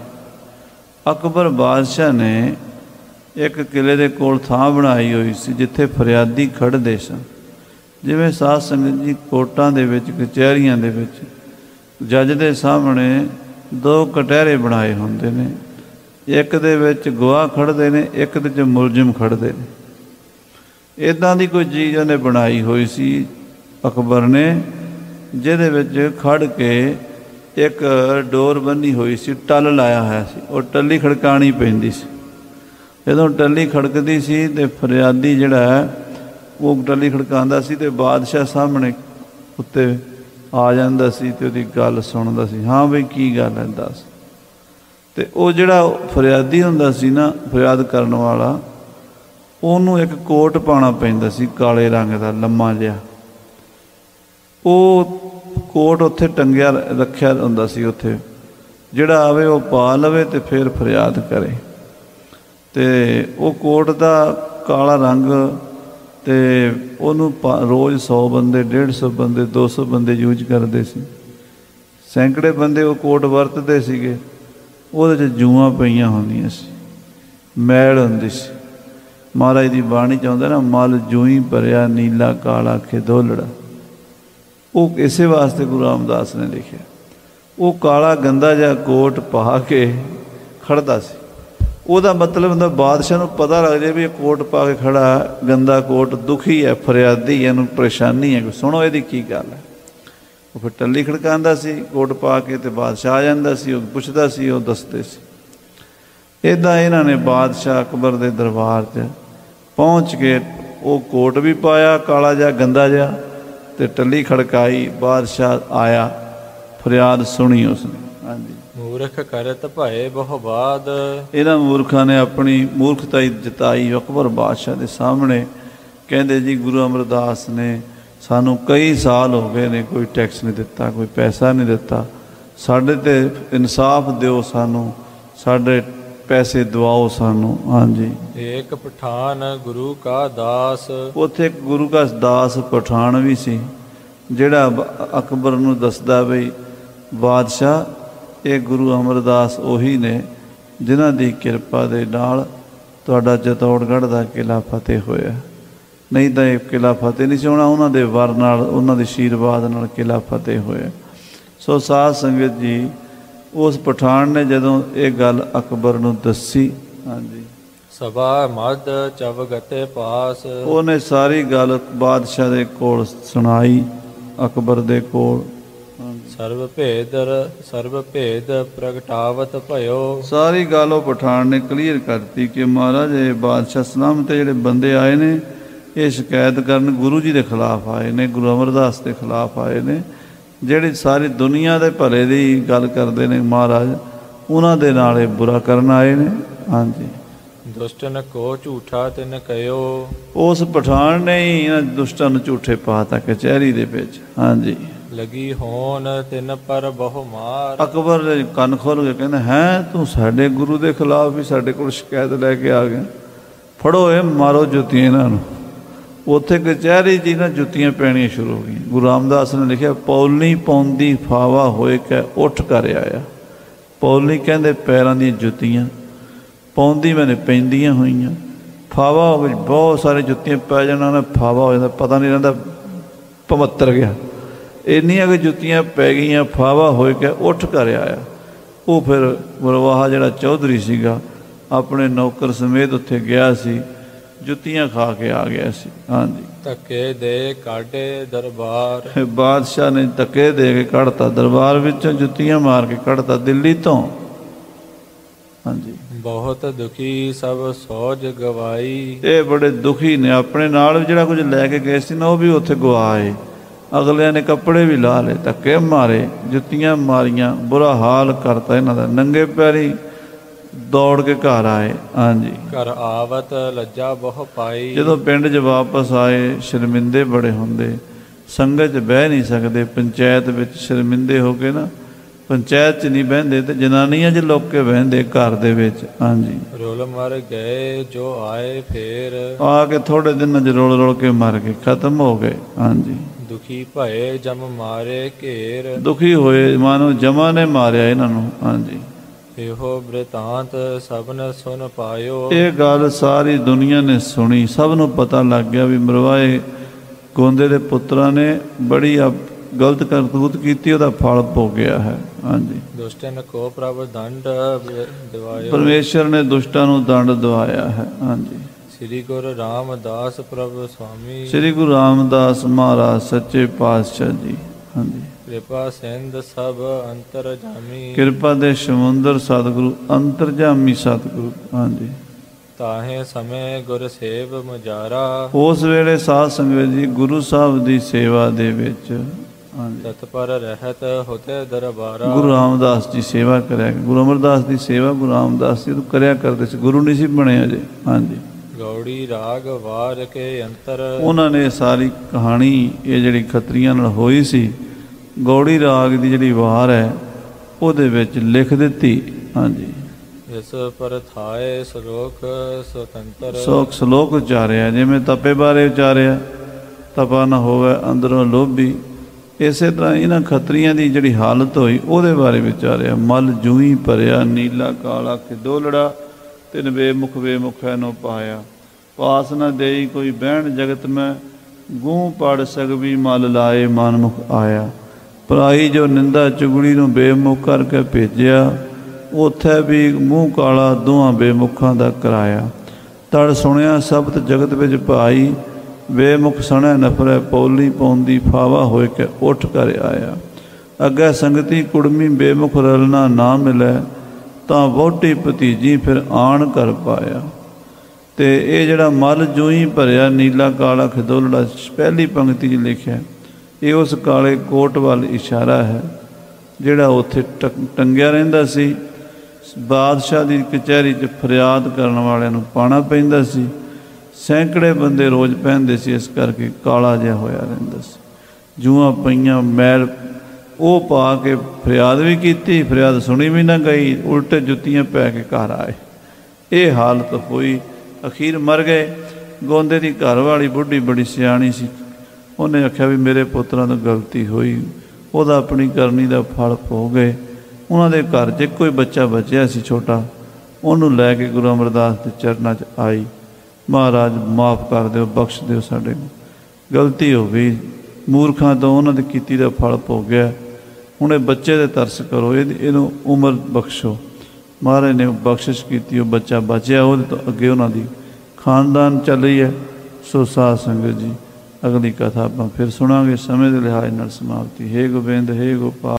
ਅਕਬਰ ਬਾਦਸ਼ਾਹ ਨੇ ਇੱਕ ਕਿਲੇ ਦੇ ਕੋਲ ਥਾਂ ਬਣਾਈ ਹੋਈ ਸੀ ਜਿੱਥੇ ਫਰਿਆਦੀ ਖੜ੍ਹਦੇ ਸਨ। ਜਿਵੇਂ ਸਾਧ ਸੰਗਤ ਜੀ ਕੋਰਟਾਂ ਦੇ ਵਿੱਚ, ਕਚਹਿਰੀਆਂ ਦੇ ਵਿੱਚ ਜੱਜ ਦੇ ਸਾਹਮਣੇ ਦੋ ਕਟਹਿਰੇ ਬਣਾਏ ਹੁੰਦੇ ਨੇ, ਇੱਕ ਦੇ ਵਿੱਚ ਗਵਾਹ ਖੜ੍ਹਦੇ ਨੇ, ਇੱਕ ਦੇ 'ਚ ਮੁਲਜ਼ਮ ਖੜ੍ਹਦੇ ਨੇ। ਇੱਦਾਂ ਦੀ ਕੋਈ ਚੀਜ਼ ਉਹਨੇ ਬਣਾਈ ਹੋਈ ਸੀ ਅਕਬਰ ਨੇ, ਜਿਹਦੇ ਵਿੱਚ ਖੜ੍ਹ ਕੇ ਇੱਕ ਡੋਰ ਬੰਨੀ ਹੋਈ ਸੀ, ਟੱਲ ਲਾਇਆ ਹੋਇਆ ਸੀ। ਉਹ ਟੱਲੀ ਖੜਕਾਉਣੀ ਪੈਂਦੀ ਸੀ। ਜਦੋਂ ਟੱਲੀ ਖੜਕਦੀ ਸੀ ਅਤੇ ਫਰਿਆਦੀ ਜਿਹੜਾ ਉਹ ਟੱਲੀ ਖੜਕਾਉਂਦਾ ਸੀ ਅਤੇ ਬਾਦਸ਼ਾਹ ਸਾਹਮਣੇ ਉੱਤੇ ਆ ਜਾਂਦਾ ਸੀ ਅਤੇ ਉਹਦੀ ਗੱਲ ਸੁਣਦਾ ਸੀ। ਹਾਂ ਬਈ ਕੀ ਗੱਲ ਹੈ ਦੱਸ। ਅਤੇ ਉਹ ਜਿਹੜਾ ਫਰਿਆਦੀ ਹੁੰਦਾ ਸੀ ਨਾ, ਫਰਿਆਦ ਕਰਨ ਵਾਲਾ, ਉਹਨੂੰ ਇੱਕ ਕੋਟ ਪਾਉਣਾ ਪੈਂਦਾ ਸੀ ਕਾਲੇ ਰੰਗ ਦਾ ਲੰਮਾ ਜਿਹਾ। ਉਹ ਕੋਟ ਉੱਥੇ ਟੰਗਿਆ ਰੱਖਿਆ ਹੁੰਦਾ ਸੀ। ਉੱਥੇ ਜਿਹੜਾ ਆਵੇ ਉਹ ਪਾ ਲਵੇ ਅਤੇ ਫਿਰ ਫਰਿਆਦ ਕਰੇ। ਅਤੇ ਉਹ ਕੋਟ ਦਾ ਕਾਲਾ ਰੰਗ, ਅਤੇ ਉਹਨੂੰ ਪਾ ਰੋਜ਼ ਸੌ ਬੰਦੇ, ਡੇਢ ਸੌ ਬੰਦੇ, ਦੋ ਸੌ ਬੰਦੇ ਯੂਜ ਕਰਦੇ ਸੀ। ਸੈਂਕੜੇ ਬੰਦੇ ਉਹ ਕੋਟ ਵਰਤਦੇ ਸੀਗੇ। ਉਹਦੇ 'ਚ ਜੂਆਂ ਪਈਆਂ ਹੁੰਦੀਆਂ ਸੀ, ਮੈਲ ਹੁੰਦੀ ਸੀ। ਮਹਾਰਾਜ ਦੀ ਬਾਣੀ ਚਾਹੁੰਦੇ ਨਾ, ਮਲ ਜੂਈ ਭਰਿਆ ਨੀਲਾ ਕਾਲਾ ਖਿਦੋਲੜਾ। ਉਹ ਇਸੇ ਵਾਸਤੇ ਗੁਰੂ ਰਾਮਦਾਸ ਨੇ ਲਿਖਿਆ। ਉਹ ਕਾਲਾ ਗੰਦਾ ਜਿਹਾ ਕੋਟ ਪਾ ਕੇ ਖੜ੍ਹਦਾ ਸੀ। ਉਹਦਾ ਮਤਲਬ ਹੁੰਦਾ ਬਾਦਸ਼ਾਹ ਨੂੰ ਪਤਾ ਲੱਗ ਜਾਏ ਵੀ ਇਹ ਕੋਟ ਪਾ ਕੇ ਖੜਾ, ਗੰਦਾ ਕੋਟ, ਦੁਖੀ ਹੈ, ਫਰਿਆਦੀ ਹੈ, ਇਹਨੂੰ ਪਰੇਸ਼ਾਨੀ ਹੈ, ਸੁਣੋ ਇਹਦੀ ਕੀ ਗੱਲ ਹੈ। ਉਹ ਫਿਰ ਟੱਲੀ ਖੜਕਾਉਂਦਾ ਸੀ ਕੋਟ ਪਾ ਕੇ, ਅਤੇ ਬਾਦਸ਼ਾਹ ਆ ਜਾਂਦਾ ਸੀ, ਉਹ ਪੁੱਛਦਾ ਸੀ, ਉਹ ਦੱਸਦੇ ਸੀ। ਇੱਦਾਂ ਇਹਨਾਂ ਨੇ ਬਾਦਸ਼ਾਹ ਅਕਬਰ ਦੇ ਦਰਬਾਰ 'ਚ ਪਹੁੰਚ ਕੇ ਉਹ ਕੋਟ ਵੀ ਪਾਇਆ ਕਾਲਾ ਜਿਹਾ ਗੰਦਾ ਜਿਹਾ, ਅਤੇ ਟੱਲੀ ਖੜਕਾਈ। ਬਾਦਸ਼ਾਹ ਆਇਆ, ਫਰਿਆਦ ਸੁਣੀ ਉਸਨੇ। ਹਾਂਜੀ, ਮੂਰਖ ਕਰਤ ਭਏ ਬਹੁ ਬਾਦ। ਇਹਨਾਂ ਮੂਰਖਾਂ ਨੇ ਆਪਣੀ ਮੂਰਖਤਾ ਜਤਾਈ ਅਕਬਰ ਬਾਦਸ਼ਾਹ ਦੇ ਸਾਹਮਣੇ। ਕਹਿੰਦੇ ਜੀ ਗੁਰੂ ਅਮਰਦਾਸ ਨੇ ਸਾਨੂੰ ਕਈ ਸਾਲ ਹੋ ਗਏ ਨੇ ਕੋਈ ਟੈਕਸ ਨਹੀਂ ਦਿੱਤਾ, ਕੋਈ ਪੈਸਾ ਨਹੀਂ ਦਿੱਤਾ, ਸਾਡੇ 'ਤੇ ਇਨਸਾਫ ਦਿਓ, ਸਾਨੂੰ ਸਾਡੇ ਪੈਸੇ ਦਵਾਓ ਸਾਨੂੰ। ਹਾਂਜੀ, ਏਕ ਪਠਾਨ ਗੁਰੂ ਕਾ ਦਾਸ। ਉੱਥੇ ਇੱਕ ਗੁਰੂ ਕਾ ਦਾਸ ਪਠਾਨ ਵੀ ਸੀ, ਜਿਹੜਾ ਅਕਬਰ ਨੂੰ ਦੱਸਦਾ ਬਈ ਬਾਦਸ਼ਾਹ ਇਹ ਗੁਰੂ ਅਮਰਦਾਸ ਉਹੀ ਨੇ ਜਿਨ੍ਹਾਂ ਦੀ ਕਿਰਪਾ ਦੇ ਨਾਲ ਤੁਹਾਡਾ ਚਿਤੌੜਗੜ੍ਹ ਦਾ ਕਿਲ੍ਹਾ ਫਤਿਹ ਹੋਇਆ, ਨਹੀਂ ਤਾਂ ਇਹ ਕਿਲ੍ਹਾ ਫਤਿਹ ਨਹੀਂ ਸੀ ਹੋਣਾ। ਉਹਨਾਂ ਦੇ ਵਰ ਨਾਲ, ਉਹਨਾਂ ਦੇ ਆਸ਼ੀਰਵਾਦ ਨਾਲ ਕਿਲ੍ਹਾ ਫਤਿਹ ਹੋਇਆ। ਸੋ ਸਾਧ ਸੰਗਤ ਜੀ, ਉਸ ਪਠਾਨ ਨੇ ਜਦੋਂ ਇਹ ਗੱਲ ਅਕਬਰ ਨੂੰ ਦੱਸੀ, ਹਾਂਜੀ, ਸਭਾ ਮਦ ਚਵਗਤੇ ਪਾਸ। ਉਹਨੇ ਸਾਰੀ ਗੱਲ ਬਾਦਸ਼ਾਹ ਦੇ ਕੋਲ ਸੁਣਾਈ, ਅਕਬਰ ਦੇ ਕੋਲ। ਸਰਬ ਭੇਦਰ ਸਰਬ ਭੇਦ ਪ੍ਰਗਟਾਵਤ ਭਇਓ। ਸਾਰੀ ਗੱਲ ਉਹ ਪਠਾਨ ਨੇ ਕਲੀਅਰ ਕਰਤੀ ਕਿ ਮਹਾਰਾਜ ਇਹ ਬਾਦਸ਼ਾਹ ਸਲਾਮ ਤੇ ਜਿਹੜੇ ਬੰਦੇ ਆਏ ਨੇ, ਇਹ ਸ਼ਿਕਾਇਤ ਕਰਨ ਗੁਰੂ ਜੀ ਦੇ ਖਿਲਾਫ ਆਏ ਨੇ, ਗੁਰੂ ਅਮਰਦਾਸ ਦੇ ਖਿਲਾਫ ਆਏ ਨੇ, ਜਿਹੜੀ ਸਾਰੀ ਦੁਨੀਆ ਦੇ ਭਲੇ ਦੀ ਗੱਲ ਕਰਦੇ ਨੇ ਮਹਾਰਾਜ, ਉਹਨਾਂ ਦੇ ਨਾਲ ਇਹ ਬੁਰਾ ਕਰਨ ਆਏ ਨੇ। ਹਾਂਜੀ, ਦੁਸ਼ਟਨ ਕੋ ਝੂਠਾ ਤਿਨ ਕਹਿਓ। ਉਸ ਪਠਾਨ ਨੇ ਹੀ ਇਹਨਾਂ ਦੁਸ਼ਟਾਂ ਨੂੰ ਝੂਠੇ ਪਾਤਾ ਕਚਹਿਰੀ ਦੇ ਵਿੱਚ। ਹਾਂਜੀ, ਲਗੀ ਹੋਣ ਤਿੰਨ ਪਰ ਬਹੁ ਮਾਰ। ਅਕਬਰ ਦੇ ਕੰਨ ਖੋਲ੍ਹ ਕੇ ਕਹਿੰਦਾ, ਹੈਂ ਤੂੰ ਸਾਡੇ ਗੁਰੂ ਦੇ ਖਿਲਾਫ ਵੀ ਸਾਡੇ ਕੋਲ ਸ਼ਿਕਾਇਤ ਲੈ ਕੇ ਆ ਗਿਆ? ਫੜੋ ਇਹ, ਮਾਰੋ ਜੁੱਤੀਆਂ ਇਹਨਾਂ ਨੂੰ। ਉੱਥੇ ਕਚਹਿਰੀ 'ਚ ਨਾ ਜੁੱਤੀਆਂ ਪੈਣੀਆਂ ਸ਼ੁਰੂ ਹੋ ਗਈਆਂ। ਗੁਰੂ ਰਾਮਦਾਸ ਨੇ ਲਿਖਿਆ, ਪੌਲੀ ਪਾਉਂਦੀ ਫਾਵਾ ਹੋਏ ਕਹਿ ਉੱਠ ਕਰ ਆਇਆ। ਪੌਲੀ ਕਹਿੰਦੇ ਪੈਰਾਂ ਦੀਆਂ ਜੁੱਤੀਆਂ, ਪਾਉਂਦੀ ਮੈਨੇ ਪੈਂਦੀਆਂ ਹੋਈਆਂ, ਫਾਵਾ ਵਿੱਚ ਬਹੁਤ ਸਾਰੇ ਜੁੱਤੀਆਂ ਪੈ ਜਾਣਾ ਨਾ, ਫਾਵਾ ਹੋ ਜਾਂਦਾ, ਪਤਾ ਨਹੀਂ ਰਹਿੰਦਾ ਪਵੱਤਰ ਗਿਆ। ਇੰਨੀਆਂ ਕਿ ਜੁੱਤੀਆਂ ਪੈ ਗਈਆਂ, ਫਾਵਾ ਹੋਏ ਕੇ ਉੱਠ ਕਰ ਆਇਆ। ਉਹ ਫਿਰ ਗੁਰਵਾਹਾ ਜਿਹੜਾ ਚੌਧਰੀ ਸੀਗਾ, ਆਪਣੇ ਨੌਕਰ ਸਮੇਤ ਉੱਥੇ ਗਿਆ ਸੀ, ਜੁੱਤੀਆਂ ਖਾ ਕੇ ਆ ਗਿਆ ਸੀ। ਹਾਂਜੀ, ਧੱਕੇ ਦੇ ਕਾਢੇ ਦਰਬਾਰ। ਬਾਦਸ਼ਾਹ ਨੇ ਧੱਕੇ ਦੇ ਕੇ ਕੱਢਤਾ ਦਰਬਾਰ ਵਿੱਚੋਂ, ਜੁੱਤੀਆਂ ਮਾਰ ਕੇ ਕੱਢਤਾ ਦਿੱਲੀ ਤੋਂ। ਹਾਂਜੀ, ਬਹੁਤ ਦੁਖੀ ਸਭ ਸੋਜ ਗਵਾਈ। ਇਹ ਬੜੇ ਦੁਖੀ ਨੇ, ਆਪਣੇ ਨਾਲ ਜਿਹੜਾ ਕੁਝ ਲੈ ਕੇ ਗਏ ਸੀ ਨਾ ਉਹ ਵੀ ਉੱਥੇ ਗਵਾਏ। ਅਗਲਿਆਂ ਨੇ ਕੱਪੜੇ ਵੀ ਲਾ ਲਏ, ਧੱਕੇ ਮਾਰੇ, ਜੁੱਤੀਆਂ ਮਾਰੀਆਂ, ਬੁਰਾ ਹਾਲ ਕਰਤਾ ਇਹਨਾਂ ਦਾ। ਨੰਗੇ ਪੈਰੀ ਦੌੜ ਕੇ ਘਰ ਆਏ। ਹਾਂਜੀ, ਘਰ ਆਵਤ ਲੱਜਾ ਬਹੁ ਪਾਈ। ਜਦੋਂ ਪਿੰਡ 'ਚ ਵਾਪਸ ਆਏ ਸ਼ਰਮਿੰਦੇ ਬੜੇ ਹੁੰਦੇ, ਸੰਗਤ 'ਚ ਬਹਿ ਨਹੀਂ ਸਕਦੇ, ਪੰਚਾਇਤ ਵਿੱਚ ਸ਼ਰਮਿੰਦੇ ਹੋ ਕੇ ਨਾ ਪੰਚਾਇਤ 'ਚ ਨਹੀਂ ਬਹਿੰਦੇ, ਤੇ ਜਨਾਨੀਆਂ 'ਚ ਲੁੱਕ ਕੇ ਬਹਿੰਦੇ ਘਰ ਦੇ ਵਿੱਚ। ਹਾਂਜੀ, ਰੁਲ ਮਰ ਗਏ ਜੋ ਆਏ ਫੇਰ। ਆ ਕੇ ਥੋੜੇ ਦਿਨਾਂ 'ਚ ਰੁਲ ਰੁਲ ਕੇ ਮਰ ਗਏ, ਖਤਮ ਹੋ ਗਏ। ਹਾਂਜੀ, ਦੁਖੀ ਭਏ ਜਮ ਮਾਰੇ ਘੇਰ। ਦੁਖੀ ਹੋਏ ਮਾਨੋ ਜਮਾ ਨੇ ਮਾਰਿਆ ਇਹਨਾਂ ਨੂੰ। ਹਾਂਜੀ, ਇਹੋ ਬ੍ਰਿਤਾਂਤ ਸਭਨ ਸੁਨ ਪਾਇਓ। ਇਹ ਗੱਲ ਸਾਰੀ ਦੁਨੀਆ ਨੇ ਸੁਣੀ, ਸਭ ਨੂੰ ਪਤਾ ਲੱਗ ਗਿਆ ਵੀ ਮਰਵਾਏ ਗੋਂਦੇ ਦੇ ਪੁੱਤਰਾਂ ਨੇ ਬੜੀ ਗਲਤ ਕਰਤੂਤ ਕੀਤੀ, ਉਹਦਾ ਫਲ ਭੋਗਿਆ ਹੈ। ਹਾਂਜੀ, ਦੁਸ਼ਟਨ ਕੋ ਪ੍ਰਭ ਦੰਡ ਦਿਵਾਇਓ। ਪਰਮੇਸ਼ਰ ਨੇ ਦੁਸ਼ਟਾਂ ਨੂੰ ਦੰਡ ਦਿਵਾਇਆ ਹੈ। ਹਾਂਜੀ, ਸ੍ਰੀ ਗੁਰੂ ਰਾਮਦਾਸ ਪ੍ਰਭ ਸੁਆਮੀ। ਸ੍ਰੀ ਗੁਰੂ ਰਾਮਦਾਸ ਮਹਾਰਾਜ ਸੱਚੇ ਪਾਤਸ਼ਾਹ ਜੀ। ਹਾਂਜੀ, ਕਿਰਪਾ ਸਿੰਧ ਸਭ ਅੰਤਰਜਾਮੀ। ਕਿਰਪਾ ਦੇ ਸਮੁੰਦਰ ਸਤਿਗੁਰੂ, ਅੰਤਰਜਾਮੀ ਸਤਿਗੁਰੂ। ਹਾਂਜੀ, ਤਾਹੇ ਸਮੇਂ ਗੁਰ ਸੇਵ ਮੁਜਾਰਾ। ਉਸ ਵੇਲੇ ਸਾਧ ਸੰਗਤ ਜੀ ਗੁਰੂ ਸਾਹਿਬ ਦੀ ਸੇਵਾ ਦੇ ਵਿੱਚ ਤਤਪਰ ਰਹਿਤ ਹੋਤੇ ਦਰਬਾਰਾ। ਗੁਰੂ ਰਾਮਦਾਸ ਜੀ ਸੇਵਾ ਕਰਿਆ, ਗੁਰੂ ਅਮਰਦਾਸ ਦੀ ਸੇਵਾ ਗੁਰੂ ਰਾਮਦਾਸ ਜੀ ਕਰਿਆ ਕਰਦੇ ਸੀ, ਗੁਰੂ ਨਹੀਂ ਸੀ ਬਣੇ ਅਜੇ। ਹਾਂਜੀ, ਗੌੜੀ ਰਾਗ ਵਾਰ ਕੇ ਅੰਤਰ। ਉਹਨਾਂ ਨੇ ਸਾਰੀ ਕਹਾਣੀ ਇਹ ਜਿਹੜੀ ਖੱਤਰੀਆਂ ਨਾਲ ਹੋਈ ਸੀ, ਗੌੜੀ ਰਾਗ ਦੀ ਜਿਹੜੀ ਵਾਰ ਹੈ ਉਹਦੇ ਵਿੱਚ ਲਿਖ ਦਿੱਤੀ। ਹਾਂਜੀ, ਇਸ ਪਰ ਥਾਏ ਸ਼ਲੋਕ ਸੁਤੰਤਰ। ਸੋਕ ਸ਼ਲੋਕ ਉਚਾਰਿਆ, ਜਿਵੇਂ ਤਪੇ ਬਾਰੇ ਉਚਾਰਿਆ, ਤਪਾ ਨਾ ਹੋਵੇ ਅੰਦਰੋਂ ਲੋਭੀ, इस तरह इन्हां खत्रियां की जिहड़ी हालत होई उहदे बारे विचारिया। मल जूही भरिया नीला काला खिदोलड़ा, तिन बेमुख बेमुखै नो पाया। पास न देई कोई बहन जगत में, गूँ पड़ सकबी मल लाए मनमुख आया। पराई जो निंदा चुगड़ी नूं बेमुख करके भेजिया, उत्थे भी मूँह काला दोहां बेमुखां दा कराया। तड़ सुनिया शब्द जगत विच भाई, बेमुख सणै नफरै पौली पौंदी फावा होए के उठ कर आया। अगे संगती कुड़मी बेमुख रलना ना मिलै, तां वोटी भतीजी फिर आण कर पाया। तो ये जड़ा मल जूही भरिया नीला काला खिदोलड़ा पहली पंक्ति च लिखिया, ये उस काले कोट वाल इशारा है जिहड़ा उत्थे टंगिया रहिंदा सी। बादशाह की कचहरी च फरियाद करन वालियां नूं पाना पैंदा सी। सैकड़े बंदे रोज़ पहनते सी, इस करके काला जिहा होया रहिंदा सी। जूआं पईयां मैल वो पा के फरियाद भी की, फरियाद सुनी भी ना गई, उल्टे जुत्तियां पै के घर आए। ये हालत हुई, अखीर मर गए। गोंदे की घर वाली बुढ़ी बड़ी सियाणी सी, उन्हें आख्या भी मेरे पुत्रां तो गलती हुई, वह अपनी करनी का फल हो गए। उन्होंने घर च कोई बच्चा बचिया सी छोटा, उन्होंने लैके गुरु अमरदास के चरणों च आई, महाराज माफ़ कर दो, बख्श दो, साढ़े गलती हो गई, मूर्खों तो उन्होंने कीती दा फल हो गया। हुण इह बच्चे दे तरस करो, इहनूं उम्र बख्शो। महाराज ने बख्शिश की, बच्चा बचिया, वो तो अगे उन्होंने खानदान चल रही है। सो साध संगत जी, अगली कथा आप फिर सुनांगे, समय के लिहाज नाल समाप्ति। हे गोबिंद, हे गोपाल।